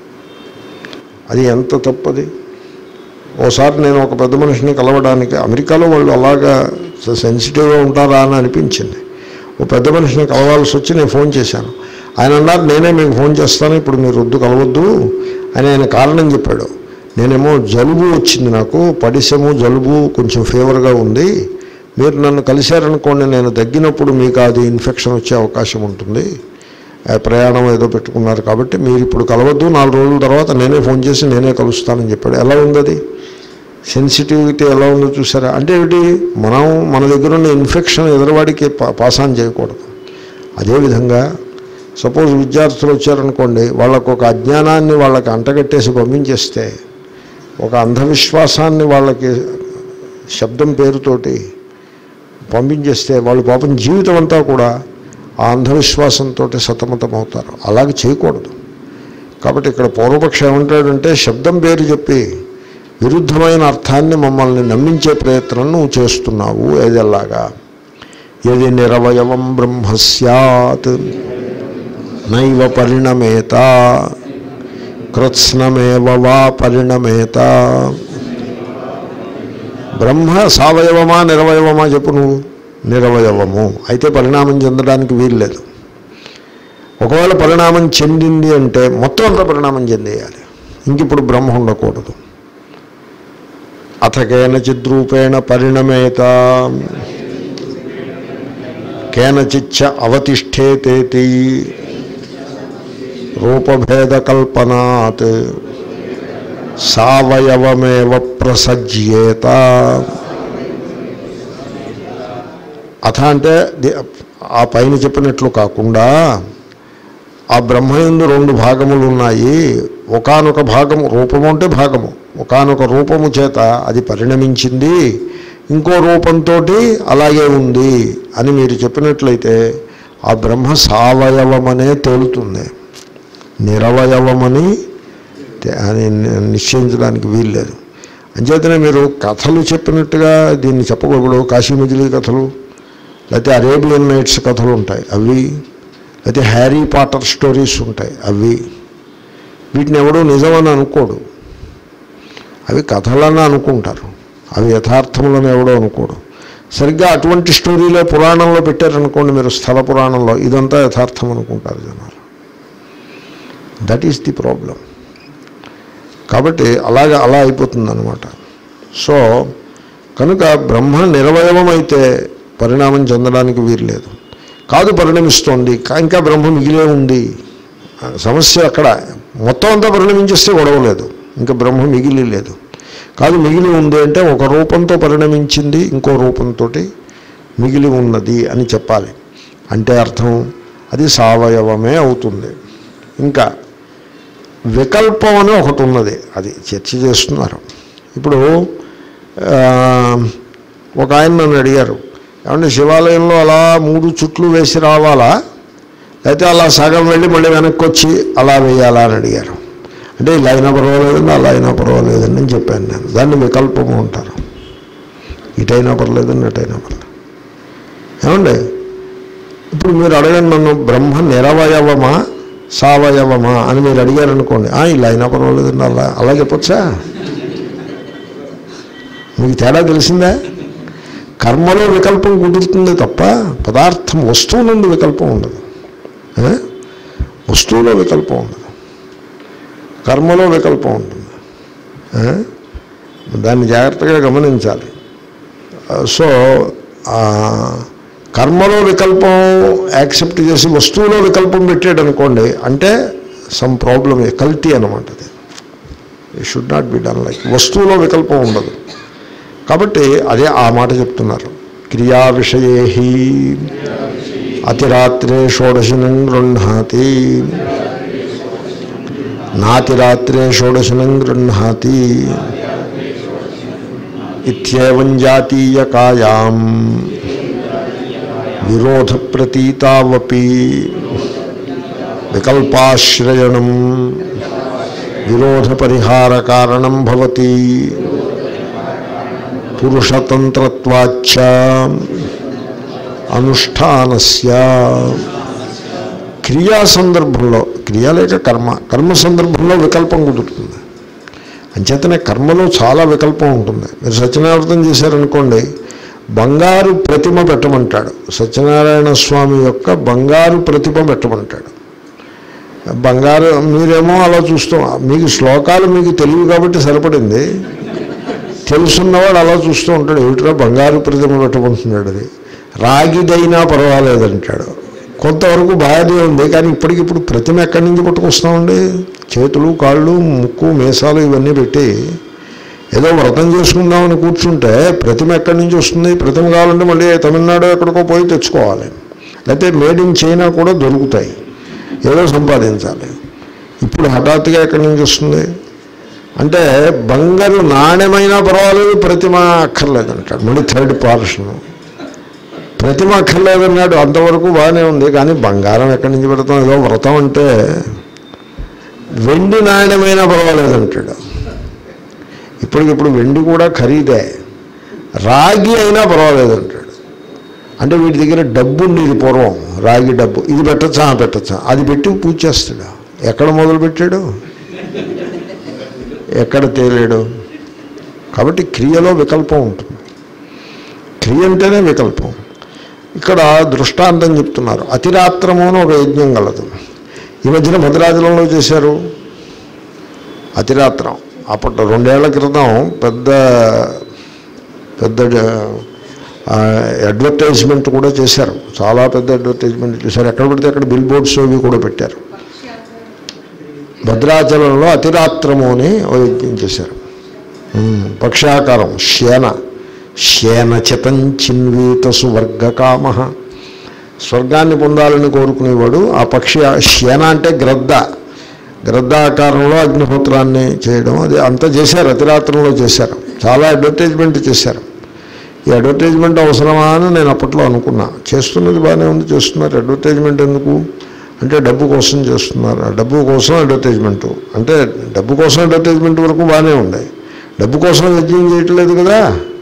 అది ఎంత తప్పది. ఓసారి నేను ఒక పెద్ద మనిషిని కలవడానికి, అమెరికాలో వాళ్ళు అలాగా సెన్సిటివ్గా ఉంటారా అని అనిపించింది. ఓ పెద్ద మనిషిని కలవాల్సి వచ్చి నేను ఫోన్ చేశాను. ఆయన అన్నారు నేనే మీకు ఫోన్ చేస్తాను, ఇప్పుడు మీరు వద్దు కలవద్దు అని ఆయన కారణం చెప్పాడు. నేనేమో జలుబు వచ్చింది, నాకు పడిసెము జలుబు కొంచెం ఫీవర్గా ఉంది, మీరు నన్ను కలిశారనుకోండి, నేను తగ్గినప్పుడు మీకు అది ఇన్ఫెక్షన్ వచ్చే అవకాశం ఉంటుంది, ప్రయాణం ఏదో పెట్టుకున్నారు కాబట్టి మీరు ఇప్పుడు కలవద్దు, నాలుగు రోజుల తర్వాత నేనే ఫోన్ చేసి నేనే కలుస్తానని చెప్పాడు. ఎలా ఉంది అది? సెన్సిటివిటీ ఎలా ఉందో చూసారా? అంటే ఏమిటి, మనం మన దగ్గర ఉన్న ఇన్ఫెక్షన్ ఎదురువాడికి పాసాన్ చేయకూడదు. అదేవిధంగా సపోజ్ విద్యార్థులు వచ్చారనుకోండి, వాళ్ళకు ఒక అజ్ఞానాన్ని వాళ్ళకి అంటగట్టేసి పంపించేస్తే, ఒక అంధవిశ్వాసాన్ని వాళ్ళకి శబ్దం పేరుతోటి పంపించేస్తే, వాళ్ళు పాపం జీవితం అంతా కూడా ఆ అంధవిశ్వాసంతో సతమతమవుతారు. అలాగే చేయకూడదు. కాబట్టి ఇక్కడ పూర్వపక్షం ఏమంటాడంటే, శబ్దం పేరు చెప్పి విరుద్ధమైన అర్థాన్ని మమ్మల్ని నమ్మించే ప్రయత్నం నువ్వు చేస్తున్నావు. ఏదెలాగా? ఏది నిరవయవం బ్రహ్మ స్యాత్ నైవ పరిణమేత. కృత్స్నమేవ వా పరిణమేత. బ్రహ్మ సవయవమా నిరవయవమా చెప్పు నువ్వు. నిరవయవము అయితే పరిణామం చెందడానికి వీల్లేదు. ఒకవేళ పరిణామం చెందింది అంటే మొత్తం అంతా పరిణామం చెందేయాలి, ఇంక ఇప్పుడు బ్రహ్మ ఉండకూడదు. అథ కేనచిద్రూపేణ పరిణమేత కేనచిచ్చ అవతిష్ఠేతేతి రూపభేదకల్పనాత్ సవయవమేవ ప్రసజ్యేత. అథ అంటే ఆ పైన చెప్పినట్లు కాకుండా ఆ బ్రహ్మయందు రెండు భాగములు ఉన్నాయి. ఒకానొక భాగము రూపము అంటే భాగము, ఒకానొక రూపము చేత అది పరిణమించింది, ఇంకో రూపంతో అలాగే ఉంది అని మీరు చెప్పినట్లయితే ఆ బ్రహ్మ సవయవమనే తేలుతుంది, నిరవయవమని అని నిశ్చయించడానికి వీల్లేదు. అంచేతనే మీరు కథలు చెప్పినట్టుగా దీన్ని చెప్పకూడదు. కాశీ మజిలీ కథలు, లేకపోతే అరేబియన్ నైట్స్ కథలు ఉంటాయి అవి, అయితే హ్యారీ పాటర్ స్టోరీస్ ఉంటాయి అవి. వీటిని ఎవడూ నిజమని అనుకోడు, అవి కథలని అనుకుంటారు, అవి యథార్థములను ఎవడో అనుకోడు. సరిగ్గా అటువంటి స్టోరీలే పురాణంలో పెట్టారనుకోండి మీరు, స్థల పురాణంలో, ఇదంతా యథార్థం అనుకుంటారు జనాలు. That is the problem. కాబట్టి అలాగే అలా అయిపోతుంది అన్నమాట. సో కనుక బ్రహ్మ నిరవయవం అయితే పరిణామం చెందడానికి వీల్లేదు. కాదు పరిణమిస్తోంది, ఇంకా బ్రహ్మ మిగిలే ఉంది, సమస్య అక్కడ. మొత్తం అంతా పరిణమించేస్తే గొడవలేదు, ఇంకా బ్రహ్మ మిగిలి లేదు. కాదు మిగిలి ఉంది అంటే ఒక రూపంతో పరిణమించింది, ఇంకో రూపంతో మిగిలి ఉన్నది అని చెప్పాలి. అంటే అర్థం అది సవయవమే అవుతుంది. ఇంకా వికల్పం అని ఒకటి ఉన్నది, అది చర్చ చేస్తున్నారు. ఇప్పుడు ఒక ఆయన నన్ను అడిగారు, ఏమంటే శివాలయంలో అలా మూడు చుట్లు వేసి రావాలా, లేకపోతే అలా సగం వెళ్ళి మళ్ళీ వెనక్కి వచ్చి అలా వేయాలా అని అడిగారు. అంటే ఇలా అయినా పర్వాలేదండి, అలా అయినా పర్వాలేదండి అని చెప్పాను నేను. దాన్ని వికల్పము అంటారు. ఇటైనా పర్లేదండి, అటైనా పర్లేదు. ఏమండి ఇప్పుడు మీరు అడగండి నన్ను, బ్రహ్మ నిరవయవమా సవయవమా అని మీరు అడిగారనుకోండి, ఇలా అయినా పర్వాలేదండి, అలా అలా చెప్పొచ్చా? మీకు తేడా తెలిసిందా? కర్మలో వికల్పం కుదురుతుంది తప్ప పదార్థం వస్తువు నుండి వికల్పం ఉండదు. వస్తువులో వికల్పం ఉండదు, కర్మలో వికల్పం ఉంటుంది. దాన్ని జాగ్రత్తగా గమనించాలి. సో కర్మలో వికల్పం యాక్సెప్ట్ చేసి వస్తువులో వికల్పం పెట్టాడు అనుకోండి, అంటే సమ్ ప్రాబ్లమ్, కల్తీ అనమాట. అది it should not be done like. వస్తువులో వికల్పం ఉండదు. కాబట్టి అదే ఆ మాట చెప్తున్నారు. క్రియా విషయే హి అతిరాత్రే షోడశనం గృహ్ణాతి నాతిరాత్రే షోడశనం గృహ్ణాతి ఇత్యేవం జాతీయకాయాం విరోధ ప్రతీతావపి వికల్పాశ్రయణం విరోధ పరిహార కారణం భవతి పురుషతంత్రత్వాచ్చ అనుష్ఠానస్య. క్రియా సందర్భంలో, క్రియ లేక కర్మ, కర్మ సందర్భంలో వికల్పం కుదురుతుంది. అంచేతనే కర్మలో చాలా వికల్పం ఉంటుంది. మీరు సత్యనారాయణ చేశారనుకోండి, బంగారు ప్రతిమ పెట్టమంటాడు. సత్యనారాయణ స్వామి యొక్క బంగారు ప్రతిమ పెట్టమంటాడు. బంగారు మీరేమో అలా చూస్తాం, మీకు శ్లోకాలు మీకు తెలియదు కాబట్టి సరిపడింది. తెలుసున్నవాడు అలా చూస్తూ ఉంటాడు, ఏమిట్రా బంగారు ప్రతిమ పెట్టమంటున్నాడు, అది రాగిదైనా పర్వాలేదంటాడు. కొంతవరకు బాగానే ఉంది, కానీ ఇప్పటికిప్పుడు ప్రతిమ ఎక్కడి నుంచి పట్టుకొస్తామండి? చేతులు కాళ్ళు ముక్కు మీసాలు ఇవన్నీ పెట్టి ఏదో వ్రతం చేసుకుందామని కూర్చుంటే ప్రతిమ ఎక్కడి నుంచి వస్తుంది? ప్రతిమ కావాలంటే మళ్ళీ తమిళనాడు ఎక్కడికో పోయి తెచ్చుకోవాలి, లేకపోతే మేడ్ ఇన్ చైనా కూడా దొరుకుతాయి, ఏదో సంపాదించాలి. ఇప్పుడు హఠాత్తుగా ఎక్కడి నుంచి వస్తుంది అంటే బంగారు నాణ్యమైనా పర్వాలేదు, ప్రతిమ అక్కర్లేదంటాడు. మళ్ళీ థర్డ్ పార్షన్, ప్రతిమ అక్కర్లేదన్నాడు. అంతవరకు బాగానే ఉంది, కానీ బంగారం ఎక్కడి నుంచి పెడతాం? ఏదో వ్రతం అంటే వెండి నాణ్యమైనా పర్వాలేదంటాడు. ఇప్పటికిప్పుడు వెండి కూడా ఖరీదే, రాగి అయినా పర్వాలేదంటాడు. అంటే వీటి దగ్గర డబ్బు ఉండేది పూర్వం, రాగి డబ్బు, ఇది పెట్టచ్చా పెట్టచ్చా, అది పెట్టి పూజ చేస్తాడు. ఎక్కడ మొదలు పెట్టాడు? ఎక్కడ తేలేడు. కాబట్టి క్రియలో వికల్పం ఉంటుంది. క్రియ అంటేనే వికల్పం. ఇక్కడ దృష్టాంతం చెప్తున్నారు. అతిరాత్రము అని ఒక యజ్ఞం గలదు. ఈ మధ్యన భద్రాచలంలో చేశారు అతిరాత్రం. అప్పట్లో రెండేళ్ల క్రితం పెద్ద పెద్ద అడ్వర్టైజ్మెంట్ కూడా చేశారు. చాలా పెద్ద అడ్వర్టైజ్మెంట్ చేశారు. ఎక్కడ పడితే అక్కడ బిల్ బోర్డ్స్ అవి కూడా పెట్టారు. భద్రాచలంలో అతిరాత్రము అని ఓ యజ్ఞం చేశారు. పక్షాకారం శేన శేనచితం చిన్వీత సువర్గకామ. స్వర్గాన్ని పొందాలని కోరుకునేవాడు ఆ పక్షి. శేన అంటే గ్రద్ద. గ్రద్దాకారంలో అగ్నిహోత్రాన్ని చేయడం అది అంతా చేశారు. అతిరాత్రంలో చేశారు. చాలా అడ్వర్టైజ్మెంట్ చేశారు. ఈ అడ్వర్టైజ్మెంట్ అవసరమా అని నేను అప్పట్లో అనుకున్నా. చేస్తున్నది బాగానే ఉంది, చేస్తున్నారు. అడ్వర్టైజ్మెంట్ ఎందుకు అంటే డబ్బు కోసం చేస్తున్నారు. డబ్బు కోసం అడ్వర్టైజ్మెంటు అంటే డబ్బు కోసం అడ్వర్టైజ్మెంట్ వరకు బాగానే ఉంది. డబ్బు కోసం యజ్ఞం చేయట్లేదు కదా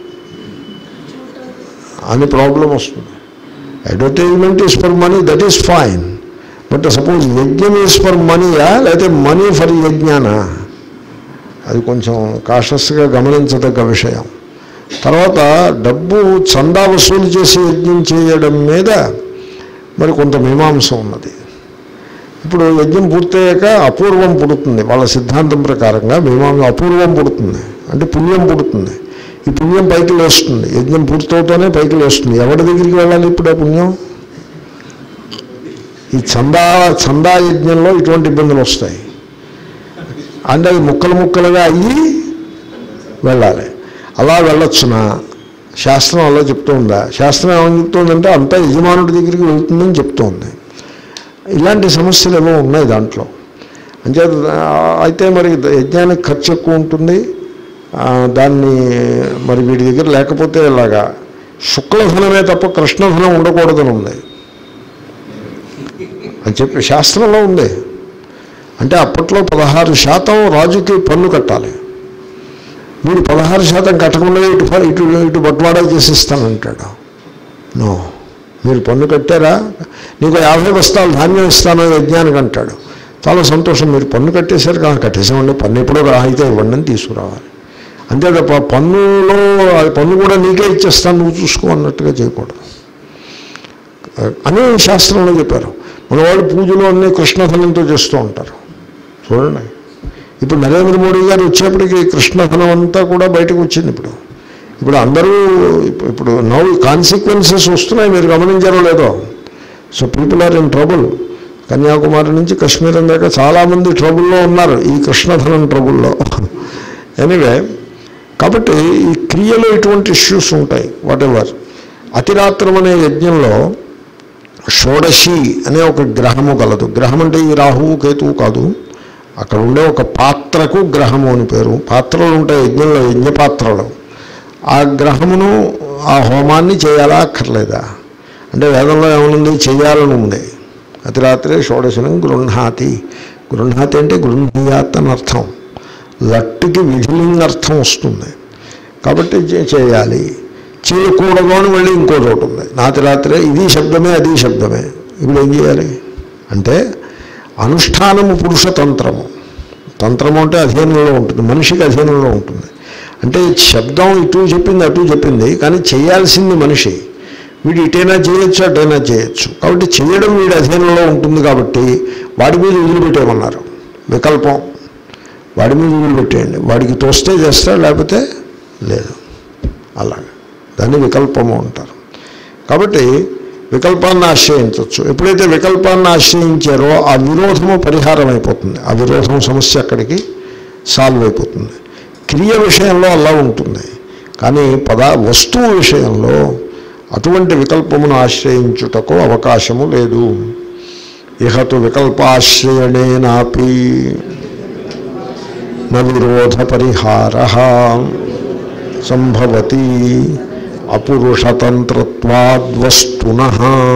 అని ప్రాబ్లం వస్తుంది. Advertisement is for money, that is fine. But suppose యజ్ఞం ఈజ్ ఫర్ మనీయా లేకపోతే మనీ ఫర్ యజ్ఞానా, అది కొంచెం కాషస్గా గమనించదగ్గ విషయం. తర్వాత డబ్బు చందా వసూలు చేసి యజ్ఞం చేయడం మీద మరి కొంత మీమాంస ఉన్నది. ఇప్పుడు యజ్ఞం పూర్తయ్యాక అపూర్వం పుడుతుంది. వాళ్ళ సిద్ధాంతం ప్రకారంగా మీమాంస అపూర్వం పుడుతుంది అంటే పుణ్యం పుడుతుంది. ఈ పుణ్యం పైకి లేస్తుంది. యజ్ఞం పూర్తవుతూనే పైకి లేస్తుంది. ఎవరి దగ్గరికి వెళ్ళాలి ఇప్పుడు ఆ పుణ్యం? ఈ చందా చందా యజ్ఞంలో ఇటువంటి ఇబ్బందులు వస్తాయి. అంటే అది ముక్కలు ముక్కలుగా అయ్యి వెళ్ళాలి. అలా వెళ్ళొచ్చునా? శాస్త్రం అలా చెప్తూ ఉందా? శాస్త్రం ఏమని చెప్తుందంటే అంతా యజమానుడి దగ్గరికి వెళ్తుందని చెప్తోంది. ఇలాంటి సమస్యలు ఏమో ఉన్నాయి దాంట్లో. అంతే. అయితే మరి యజ్ఞానికి ఖర్చు ఎక్కువ ఉంటుంది. దాన్ని మరి వీడి దగ్గర లేకపోతే ఇలాగా శుక్లధనమే తప్ప కృష్ణధనం ఉండకూడదని ఉంది అని చెప్పి శాస్త్రంలో ఉంది. అంటే అప్పట్లో పదహారు శాతం రాజుకి పన్ను కట్టాలి. మీరు పదహారు శాతం కట్టకుండా ఇటు ఇటు ఇటు బట్వాడా చేసిస్తానంటాడు. నో, మీరు పన్ను కట్టారా, నీకు యాభై బస్తాలు ధాన్యం ఇస్తాను యజ్ఞానికి అంటాడు. చాలా సంతోషం, మీరు పన్ను కట్టేశారు కానీ కట్టేసామండి, పన్ను ఎప్పుడో అయితే ఇవ్వండి అని తీసుకురావాలి. అంతే తప్ప పన్నులో పన్ను కూడా నీకే ఇచ్చేస్తాను నువ్వు చూసుకో అన్నట్టుగా చేయకూడదు అని శాస్త్రంలో చెప్పారు. మన వాళ్ళు పూజలు అన్నీ కృష్ణధనంతో చేస్తూ ఉంటారు. చూడండి, ఇప్పుడు నరేంద్ర మోడీ గారు వచ్చేప్పటికి కృష్ణధనం అంతా కూడా బయటకు వచ్చింది. ఇప్పుడు ఇప్పుడు అందరూ ఇప్పుడు నౌ కాన్సిక్వెన్సెస్ వస్తున్నాయి, మీరు గమనించారో లేదో. So people are in trouble. Kanyakumari నుంచి కాశ్మీర్ దాకా చాలామంది ట్రబుల్లో ఉన్నారు, ఈ కృష్ణధనం ట్రబుల్లో. ఎనీవే, కాబట్టి ఈ క్రియలో ఇటువంటి ఇష్యూస్ ఉంటాయి. What ever. అతిరాత్రం అనే యజ్ఞంలో షోడశి అనే ఒక గ్రహము గలదు. గ్రహం అంటే ఈ రాహువు కేతువు కాదు, అక్కడ ఉండే ఒక పాత్రకు గ్రహము అని పేరు. పాత్రలు ఉంటాయి యజ్ఞంలో, యజ్ఞ పాత్రలు. ఆ గ్రహమును ఆ హోమాన్ని చేయాలా అక్కర్లేదా అంటే వేదంలో ఏమనుంది? చేయాలని ఉంది. అతిరాత్రే షోడశనం గృహాతి. గృహాతి అంటే గృహ్యాత్ అని అర్థం. లట్టుకి విధిలింగ అర్థం వస్తుంది. కాబట్టి చేయాలి. చేయకూడదు అని మళ్ళీ ఇంకో చోటు ఉంది. నాతి రాత్రే ఇది శబ్దమే అది శబ్దమే. ఇప్పుడు ఏం చేయాలి అంటే అనుష్ఠానము పురుషతంత్రము. తంత్రము అంటే అధీనంలో ఉంటుంది, మనిషికి అధీనంలో ఉంటుంది. అంటే శబ్దం ఇటు చెప్పింది అటు చెప్పింది, కానీ చేయాల్సింది మనిషి. వీడు ఇటైనా చేయొచ్చు అటైనా చేయొచ్చు. కాబట్టి చేయడం వీడి అధీనంలో ఉంటుంది. కాబట్టి వాడి మీద వదిలిపెట్టేయమన్నారు. వికల్పం వాడి మీద వదిలిపెట్టేయండి. వాడికి తోస్తే చేస్తాడు, లేకపోతే లేదు. అలాగే దాన్ని వికల్పము అంటారు. కాబట్టి వికల్పాన్ని ఆశ్రయించవచ్చు. ఎప్పుడైతే వికల్పాన్ని ఆశ్రయించారో ఆ విరోధము పరిహారం అయిపోతుంది. ఆ విరోధం సమస్య అక్కడికి సాల్వ్ అయిపోతుంది. క్రియ విషయంలో అలా ఉంటుంది, కానీ పదా వస్తువు విషయంలో అటువంటి వికల్పమును ఆశ్రయించుటకు అవకాశము లేదు. ఇహతు వికల్పాశ్రయణేనాపి న విరోధ పరిహారః సంభవతి అపురుషతంత్రత్వాద్వస్తునః.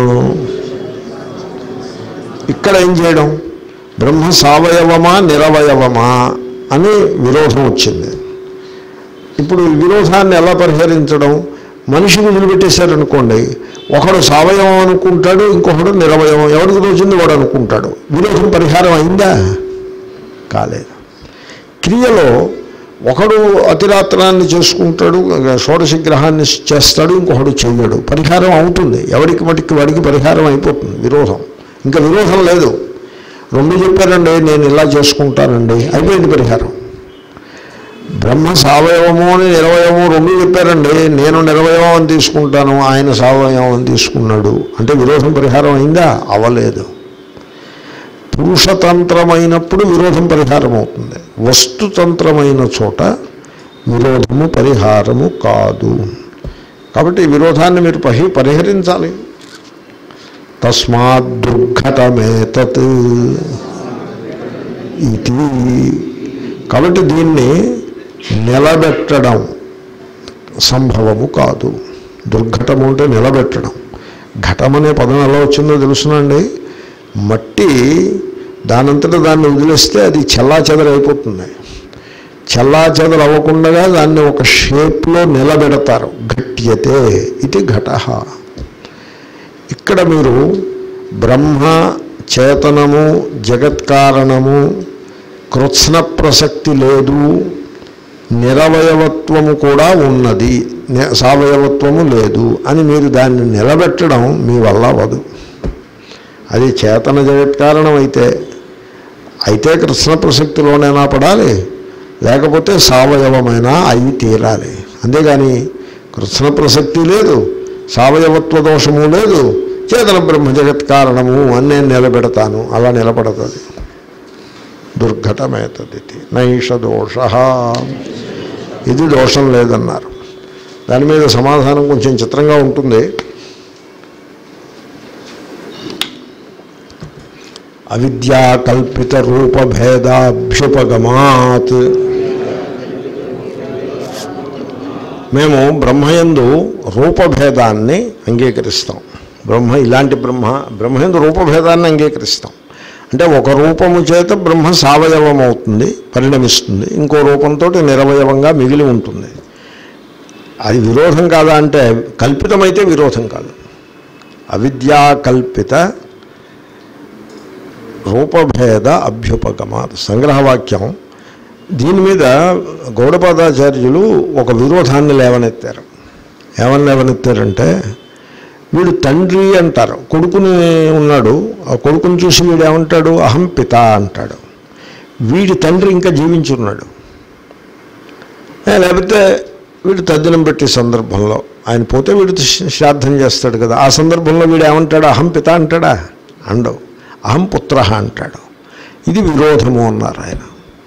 ఇక్కడ ఏం చేయడం? బ్రహ్మ సవయవమా నిరవయవమా అని విరోధం వచ్చింది. ఇప్పుడు ఈ విరోధాన్ని ఎలా పరిహరించడం? మనిషిని వదిలిపెట్టేశారనుకోండి, ఒకడు సవయవం అనుకుంటాడు, ఇంకొకడు నిరవయవం. ఎవరికి తోచింది వాడు అనుకుంటాడు. విరోధం పరిహారం అయిందా? కాలేదు. క్రియలో ఒకడు అతిరాత్రాన్ని చేసుకుంటాడు, షోడశగ్రహాన్ని చేస్తాడు, ఇంకొకడు చెయ్యడు. పరిహారం అవుతుంది, ఎవడికి మటుకి వాడికి పరిహారం అయిపోతుంది. విరోధం, ఇంకా విరోధం లేదు. రెండు చెప్పారండి, నేను ఇలా చేసుకుంటానండి, అయిపోయింది పరిహారం. బ్రహ్మ సావయవము అని నిరవయవము రెండు చెప్పారండి, నేను నిరవయవం అని తీసుకుంటాను, ఆయన సావయవం అని తీసుకున్నాడు అంటే విరోధం పరిహారం అయిందా? అవ్వలేదు. పురుషతంత్రమైనప్పుడు విరోధం పరిహారం అవుతుంది, వస్తుతంత్రమైన చోట విరోధము పరిహారము కాదు. కాబట్టి ఈ విరోధాన్ని మీరు పహి పరిహరించాలి. తస్మాత్ దుర్ఘటమేతత్ ఇది. కాబట్టి దీన్ని నిలబెట్టడం సంభవము కాదు. దుర్ఘటము అంటే నిలబెట్టడం. ఘటం అనే పదం ఎలా వచ్చిందో తెలుసునండి. మట్టి దానంతటా దాన్ని వదిలేస్తే అది చల్లా చెదరైపోతుంది. చల్లా చెదరు అవ్వకుండా దాన్ని ఒక షేప్లో నిలబెడతారు. ఘట్యతే ఇది ఘట. ఇక్కడ మీరు బ్రహ్మ చేతనము జగత్కారణము కృత్స్న ప్రసక్తి లేదు, నిరవయవత్వము కూడా ఉన్నది, సావయవత్వము లేదు అని మీరు దాన్ని నిలబెట్టడం మీ వల్ల అవ్వదు. అది చేతన జగత్కారణం అయితే అయితే కృష్ణ ప్రసక్తిలోనైనా పడాలి, లేకపోతే సావయవమైనా అయి తీరాలి. అంతేగాని కృష్ణ ప్రసక్తి లేదు, సావయవత్వ దోషము లేదు, చేతన బ్రహ్మ జగత్కారణము అని నేను నిలబెడతాను, అలా నిలబడుతుంది. దుర్ఘటమేతది నైష దోష. ఇది దోషం లేదన్నారు. దాని మీద సమాధానం కొంచెం చిత్రంగా ఉంటుంది. అవిద్యా కల్పిత రూపభేదాభ్యుపగమాత్. మేము బ్రహ్మయందు రూపభేదాన్ని అంగీకరిస్తాం. బ్రహ్మ ఇలాంటి బ్రహ్మ బ్రహ్మయందు రూపభేదాన్ని అంగీకరిస్తాం. అంటే ఒక రూపము చేత బ్రహ్మ సావయవం అవుతుంది, పరిణమిస్తుంది, ఇంకో రూపంతో నిరవయవంగా మిగిలి ఉంటుంది. అది విరోధం కాదా అంటే కల్పితమైతే విరోధం కాదు. అవిద్యా కల్పిత రూపభేద అభ్యుపగమ సంగ్రహవాక్యం. దీని మీద గౌడపాదాచార్యులు ఒక విరోధాన్ని లేవనెత్తారు. ఏమని లేవనెత్తారంటే, వీడు తండ్రి అంటారు, కొడుకుని ఉన్నాడు, ఆ కొడుకుని చూసి వీడు ఏమంటాడు? అహం పిత అంటాడు. వీడి తండ్రి ఇంకా జీవించున్నాడు. లేకపోతే వీడు తద్దినం పెట్టే సందర్భంలో ఆయన పోతే వీడు శ్రాద్ధం చేస్తాడు కదా, ఆ సందర్భంలో వీడు ఏమంటాడు? అహం పిత అంటాడా? అండవు. అహం పుత్ర అంటాడు. ఇది విరోధము అన్నారు ఆయన.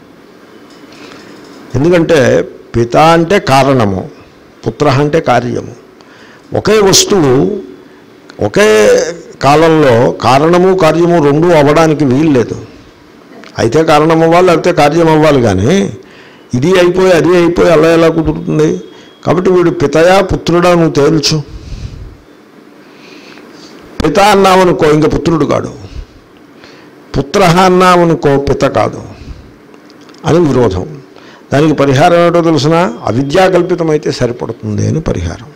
ఎందుకంటే పిత అంటే కారణము, పుత్ర అంటే కార్యము. ఒకే వస్తువు ఒకే కాలంలో కారణము కార్యము రెండూ అవ్వడానికి వీలు లేదు. అయితే కారణం అవ్వాలి, లేకపోతే కార్యం అవ్వాలి. కానీ ఇది అయిపోయి అది అయిపోయి అలా ఎలా కుదురుతుంది? కాబట్టి వీడు పితయా పుత్రుడా నువ్వు తేల్చు. పిత అన్నామనుకో ఇంక పుత్రుడు కాడు, పుత్ర అన్నామనుకో పిత కాదు అని విరోధం. దానికి పరిహారం ఏమిటో తెలిసిన? అవిద్యాకల్పితమైతే సరిపడుతుంది అని పరిహారం.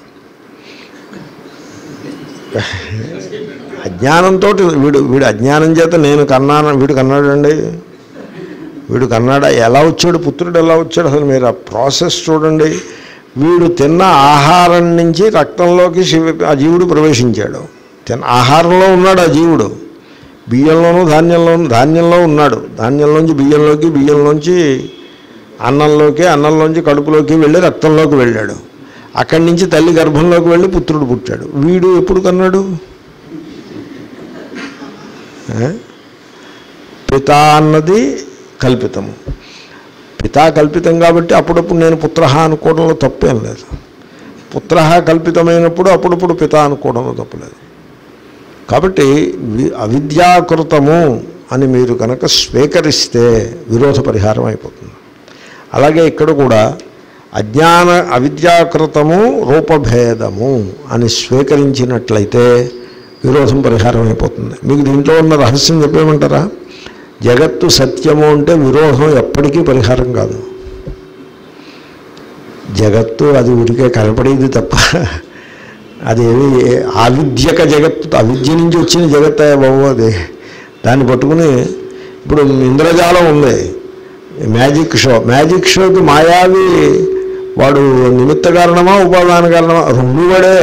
అజ్ఞానంతో వీడు వీడు అజ్ఞానం చేత నేను కన్నాను, వీడు కన్నాడండి, వీడు కన్నాడా, ఎలా వచ్చాడు పుత్రుడు, ఎలా వచ్చాడు? అసలు మీరు ఆ ప్రాసెస్ చూడండి. వీడు తిన్న ఆహారం నుంచి రక్తంలోకి శివ ఆ జీవుడు ప్రవేశించాడు. తిన్న ఆహారంలో ఉన్నాడు ఆ జీవుడు, బియ్యంలోనూ ధాన్యంలోనూ ధాన్యంలో ఉన్నాడు, ధాన్యంలోంచి బియ్యంలోకి, బియ్యంలోంచి అన్నంలోకి, అన్నంలోంచి కడుపులోకి వెళ్ళి రక్తంలోకి వెళ్ళాడు. అక్కడి నుంచి తల్లి గర్భంలోకి వెళ్ళి పుత్రుడు పుట్టాడు. వీడు ఎప్పుడు కన్నాడు? పిత అన్నది కల్పితము. పితా కల్పితం కాబట్టి అప్పుడప్పుడు నేను పుత్ర అనుకోవడంలో తప్పేం లేదు. పుత్ర కల్పితమైనప్పుడు అప్పుడప్పుడు పిత అనుకోవడంలో తప్పలేదు. కాబట్టి అవిద్యాకృతము అని మీరు కనుక స్వీకరిస్తే విరోధ పరిహారం అయిపోతుంది. అలాగే ఇక్కడ కూడా అజ్ఞాన అవిద్యాకృతము రూపభేదము అని స్వీకరించినట్లయితే విరోధం పరిహారం అయిపోతుంది. మీకు దీంట్లో ఉన్న రహస్యం చెప్పేమంటారా? జగత్తు సత్యము అంటే విరోధం ఎప్పటికీ పరిహారం కాదు. జగత్తు అది ఉడికే కనపడేది తప్ప అదేమి అవిద్యక జగత్తు, అవిద్య నుంచి వచ్చిన జగత్తు బాబు. అది దాన్ని పట్టుకుని ఇప్పుడు ఇంద్రజాలం ఉంది, మ్యాజిక్ షో మ్యాజిక్ షోకి మాయావి వాడు నిమిత్త కారణమా ఉపాదాన కారణమా రెండు వాడే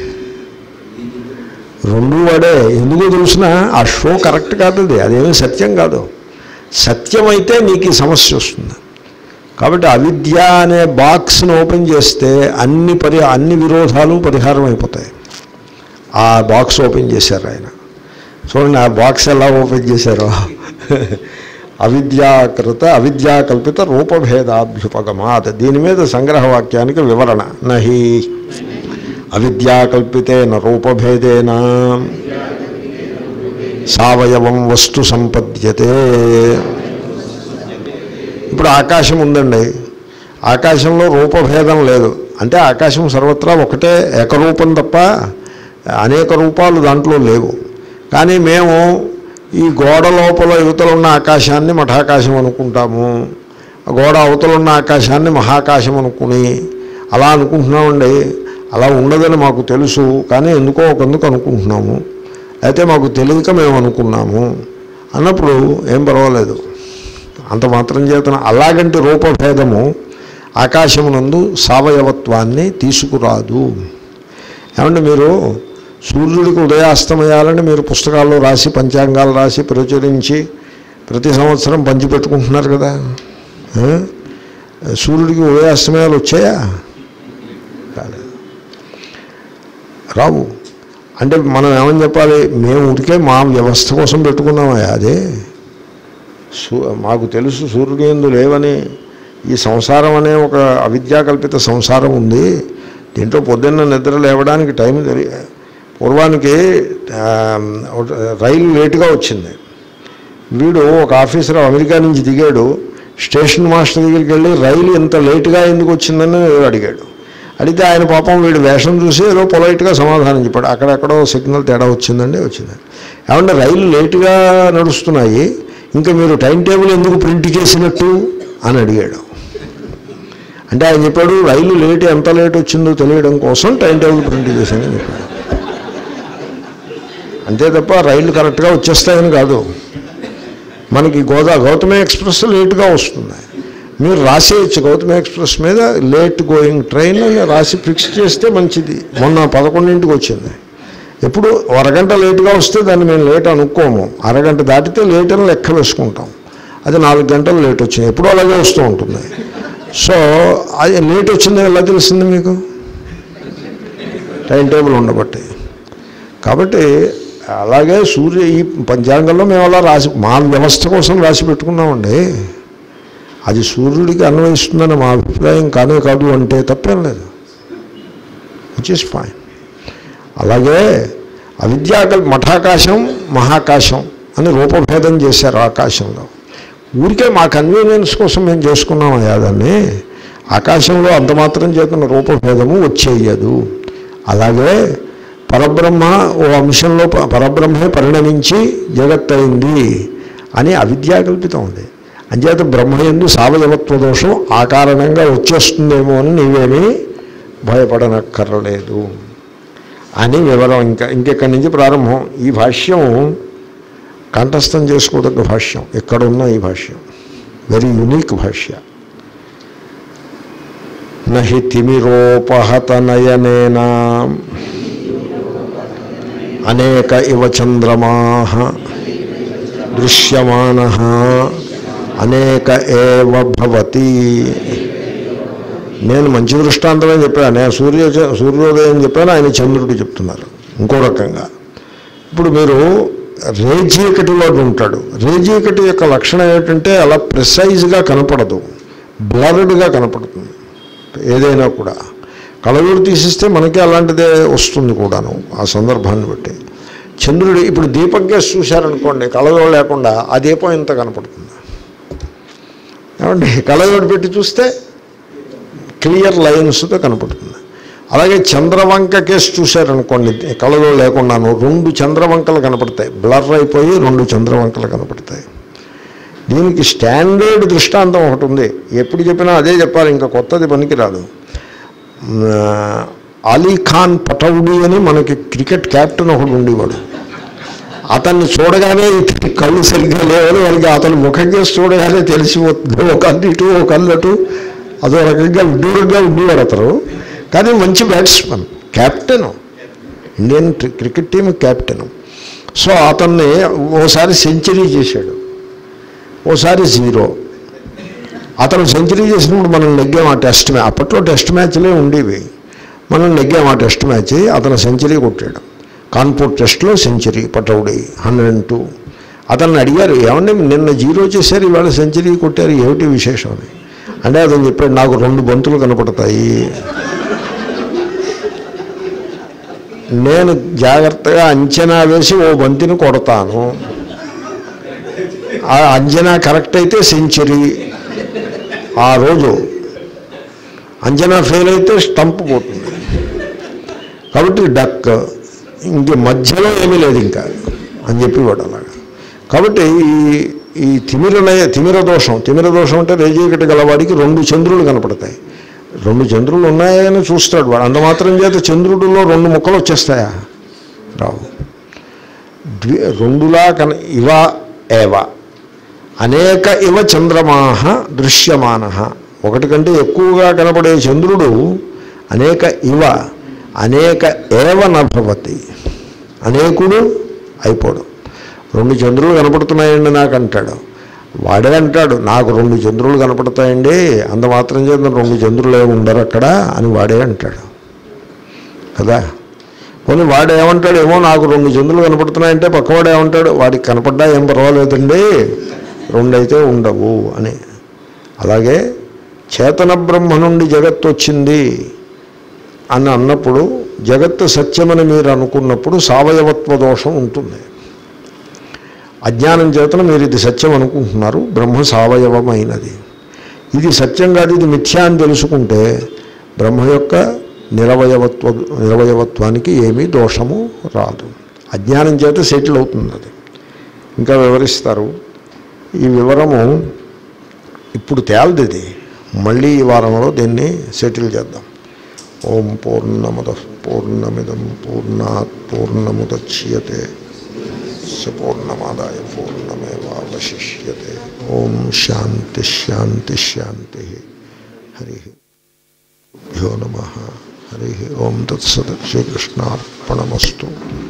రెండు వాడే ఎందుకో తెలిసిన ఆ షో కరెక్ట్ కాదు, అది అదేమీ సత్యం కాదు. సత్యమైతే నీకు ఈ సమస్య వస్తుంది. కాబట్టి అవిద్య అనే బాక్స్ని ఓపెన్ చేస్తే అన్ని పరి అన్ని విరోధాలు పరిహారం అయిపోతాయి. ఆ బాక్స్ ఓపెన్ చేశారు ఆయన. చూడండి ఆ బాక్స్ ఎలా ఓపెన్ చేశారో. అవిద్యాకృత అవిద్యాకల్పిత రూపభేదాభ్యుపగమాత్. దీని మీద సంగ్రహ వాక్యానికి వివరణ. నహి అవిద్యాకల్పితేన రూపభేదేన సావయవం వస్తు సంపద్యతే. ఇప్పుడు ఆకాశం ఉందండి, ఆకాశంలో రూపభేదం లేదు. అంటే ఆకాశం సర్వత్రా ఒకటే ఏకరూపం తప్ప అనేక రూపాలు దాంట్లో లేవు. కానీ మేము ఈ గోడ లోపల యువతల ఉన్న ఆకాశాన్ని మఠాకాశం అనుకుంటాము, గోడ అవతల ఉన్న ఆకాశాన్ని మహాకాశం అనుకుని అలా అనుకుంటున్నామండి. అలా ఉండదని మాకు తెలుసు, కానీ ఎందుకో ఒకందుకు అనుకుంటున్నాము, అయితే మాకు తెలియక మేము అనుకున్నాము అన్నప్పుడు ఏం పర్వాలేదు. అంత మాత్రం చేతన అలాగంటి రూపభేదము ఆకాశమునందు సావయవత్వాన్ని తీసుకురాదు. ఏమంటే మీరు సూర్యుడికి ఉదయాస్తమయాలని మీరు పుస్తకాల్లో రాసి పంచాంగాలు రాసి ప్రచురించి ప్రతి సంవత్సరం పంచిపెట్టుకుంటున్నారు కదా. సూర్యుడికి ఉదయాస్తమయాలు వచ్చాయా? కాలేదు, రావు. అంటే మనం ఏమని చెప్పాలి? మేము ఉడికే మా వ్యవస్థ కోసం పెట్టుకున్నామా? అదే సూ మాకు తెలుసు సూర్యుడు యందు లేవని. ఈ సంసారం అనే ఒక అవిద్యాకల్పిత సంసారం ఉంది, దీంట్లో పొద్దున్న నిద్ర లేవడానికి టైం తెలియ. పూర్వానికి రైలు లేటుగా వచ్చింది. వీడు ఒక ఆఫీసర్ అమెరికా నుంచి దిగాడు, స్టేషన్ మాస్టర్ దగ్గరికి వెళ్ళి రైలు ఇంత లేటుగా ఎందుకు వచ్చిందని అడిగాడు. అడిగితే ఆయన పాపం వీడు వేషం చూసి ఏదో పొలైట్గా సమాధానం చెప్పాడు. అక్కడెక్కడో సిగ్నల్ తేడా వచ్చిందండి వచ్చింది. ఏమంటే రైలు లేటుగా నడుస్తున్నాయి, ఇంకా మీరు టైం టేబుల్ ఎందుకు ప్రింట్ చేసినట్టు అని అడిగాడు. అంటే ఆయన చెప్పాడు రైలు లేట్ ఎంత లేట్ వచ్చిందో తెలియడం కోసం టైం టేబుల్ ప్రింట్ చేశానని చెప్పాడు. అంతే తప్ప రైళ్ళు కరెక్ట్గా వచ్చేస్తాయని కాదు. మనకి గోదా గౌతమి ఎక్స్ప్రెస్ లేటుగా వస్తుంది, మీరు రాసేయచ్చు గౌతమి ఎక్స్ప్రెస్ మీద లేట్ గోయింగ్ ట్రైన్ అని రాసి ఫిక్స్ చేస్తే మంచిది. మొన్న పదకొండింటికి వచ్చింది. ఎప్పుడు అరగంట లేటుగా వస్తే దాన్ని మేము లేట్ అనుకోము, అరగంట దాటితే లేట్ అని లెక్క వేసుకుంటాం. అది నాలుగు గంటలు లేట్ వచ్చింది, ఎప్పుడూ అలాగే వస్తూ ఉంటుంది. సో అది లేట్ వచ్చిందని ఎలా తెలిసింది మీకు? టైం టేబుల్ ఉండబట్టి. కాబట్టి అలాగే సూర్య ఈ పంచాంగంలో మేము అలా రాసి మా వ్యవస్థ కోసం రాసి పెట్టుకున్నామండి. అది సూర్యుడికి అన్వయిస్తుందని మా అభిప్రాయం కానే కాదు అంటే తప్పేం లేదు, విచ్ ఈస్ ఫైన్. అలాగే అవిద్యాకల్ మఠాకాశం మహాకాశం అని రూపభేదం చేశారు ఆకాశంలో. ఊరికే మా కన్వీనియన్స్ కోసం మేము చేసుకున్నామయ్యా దాన్ని. ఆకాశంలో అంత మాత్రం చేతున్న రూపభేదము వచ్చేయదు. అలాగే పరబ్రహ్మ ఓ అంశంలో పరబ్రహ్మే పరిణమించి జగత్ అయింది అని అవిద్యాకల్పితం ఉంది. అంచేత బ్రహ్మయందు సావయవత్వ దోషం ఆ కారణంగా వచ్చేస్తుందేమో అని నీవేమీ భయపడనక్కర్లేదు అని వివరం. ఇంకా ఇంకెక్కడి నుంచి ప్రారంభం. ఈ భాష్యం కంఠస్థం చేసుకోదగ్గ భాష్యం ఎక్కడున్న ఈ భాష్యం వెరీ యునీక్ భాష్య. నహి తిమిరోపహత నయనేనా అనేక ఇవ చంద్రమాః దృశ్యమానః అనేక ఏవ భవతి. నేను మంచి దృష్టాంతమే చెప్పాను, నేను సూర్య సూర్యోదయం చెప్పాను, ఆయన చంద్రుడు చెప్తున్నారు ఇంకో రకంగా. ఇప్పుడు మీరు రేచీకటిలో ఉంటాడు. రేచీకటి యొక్క లక్షణం ఏమిటంటే అలా ప్రిసైజ్గా కనపడదు, బ్లర్డ్గా కనపడుతుంది. ఏదైనా కూడా కళ్ళజోడు తీసిస్తే మనకి అలాంటిదే వస్తుంది కూడాను ఆ సందర్భాన్ని బట్టి. చంద్రుడు ఇప్పుడు దీపం కేసు చూశారనుకోండి, కళ్ళజోడు లేకుండా ఆ దీపం ఇంత కనపడుతుంది. ఏమండి కళ్ళజోడు పెట్టి చూస్తే క్లియర్ లైన్స్తో కనపడుతుంది. అలాగే చంద్రవంక కేసు చూశారనుకోండి, కళ్ళజోడు లేకుండాను రెండు చంద్రవంకలు కనపడతాయి, బ్లర్ అయిపోయి రెండు చంద్రవంకలు కనపడతాయి. దీనికి స్టాండర్డ్ దృష్టాంతం ఒకటి ఉంది, ఎప్పుడు చెప్పినా అదే చెప్పాలి, ఇంకా కొత్తది పనికిరాదు. అలీ ఖాన్ పటౌడీ అని మనకి క్రికెట్ క్యాప్టెన్ ఒకడు ఉండేవాడు. అతన్ని చూడగానే ఇతని కళ్ళు సరిగ్గా లేవని వాళ్ళకి అతను ముఖం చేసి చూడగానే తెలిసిపోతుంది. ఒక కళ్ళు ఇటు ఒక కళ్ళు అటు అదో రకంగా విడ్డూరంగా ఉండేవాడు అతను. కానీ మంచి batsmen, captain, Indian cricket team captain. So అతన్ని ఓసారి సెంచరీ చేశాడు, ఓసారి జీరో. అతను సెంచరీ చేసినప్పుడు మనం నెగ్గాం ఆ టెస్ట్ మ్యాచ్. అప్పట్లో టెస్ట్ మ్యాచ్లే ఉండేవి. మనం నెగ్గాం ఆ టెస్ట్ మ్యాచ్. అతను సెంచరీ కొట్టాడు. కాన్పూర్ టెస్ట్లో century, Pataudi hundred and two. అతన్ని అడిగారు, ఏమండి నిన్న జీరో చేశారు, ఇవాళ సెంచరీ కొట్టారు, ఏమిటి విశేషం అని. అంటే అతను చెప్పాడు, నాకు రెండు బంతులు కనపడతాయి, నేను జాగ్రత్తగా అంచనా వేసి ఓ బంతిని కొడతాను, ఆ అంచనా కరెక్ట్ అయితే సెంచరీ, ఆ రోజు అంచనా ఫెయిల్ అయితే స్టంప్ పోతుంది, కాబట్టి డక్, ఇంక మధ్యలో ఏమీ లేదు ఇంకా అని చెప్పేవాడు అలాగా. కాబట్టి ఈ ఈ తిమిరలయ తిమిర దోషం తిమిర దోషం అంటే రేజీకటి గలవాడికి రెండు చంద్రులు కనపడతాయి. రెండు చంద్రులు ఉన్నాయని చూస్తాడు వాడు. అంత మాత్రం చేత చంద్రుడిలో రెండు ముక్కలు వచ్చేస్తాయా? రావు. ద్వి రెండులా కన ఇవ ఏవ అనేక ఇవ చంద్రమాహ దృశ్యమాన. ఒకటి కంటే ఎక్కువగా కనపడే చంద్రుడు అనేక ఇవ అనేక ఏవ నభవతి, అనేకుడు అయిపోడు. రెండు చంద్రులు కనపడుతున్నాయండి నాకు అంటాడు. వాడే అంటాడు, నాకు రెండు చంద్రులు కనపడతాయండి, అంత మాత్రం చేత రెండు చంద్రులు ఏమి ఉండరు అక్కడ అని వాడే అంటాడు కదా. పోనీ వాడు ఏమంటాడు, ఏమో నాకు రెండు చంద్రులు కనపడుతున్నాయంటే పక్కవాడు ఏమంటాడు, వాడికి కనపడ్డా ఏం పర్వాలేదండి, రెండైతే ఉండవు అని. అలాగే చేతన బ్రహ్మ నుండి జగత్తు వచ్చింది అని అన్నప్పుడు, జగత్తు సత్యమని మీరు అనుకున్నప్పుడు సావయవత్వ దోషం ఉంటుంది. అజ్ఞానం చేతన మీరు ఇది సత్యం అనుకుంటున్నారు, బ్రహ్మ సావయవమైనది, ఇది సత్యం కాదు ఇది మిథ్యా అని తెలుసుకుంటే బ్రహ్మ యొక్క నిరవయవత్వ నిరవయవత్వానికి ఏమీ దోషము రాదు. అజ్ఞానం చేత సెటిల్ అవుతుంది అది. ఇంకా వివరిస్తారు. ఈ వివరము ఇప్పుడు తేలది, మళ్ళీ ఈ వారంలో దీన్ని సెటిల్ చేద్దాం. ఓం పూర్ణమదః పూర్ణమిదం పూర్ణాత్ పూర్ణముదచ్యతే పూర్ణమాదాయ పూర్ణమేవావశిష్యతే. ఓం శాంతి శాంతి శాంతి. హరి భ్యో నమః. హరి ఓం తత్సత్. శ్రీకృష్ణార్పణమస్తు.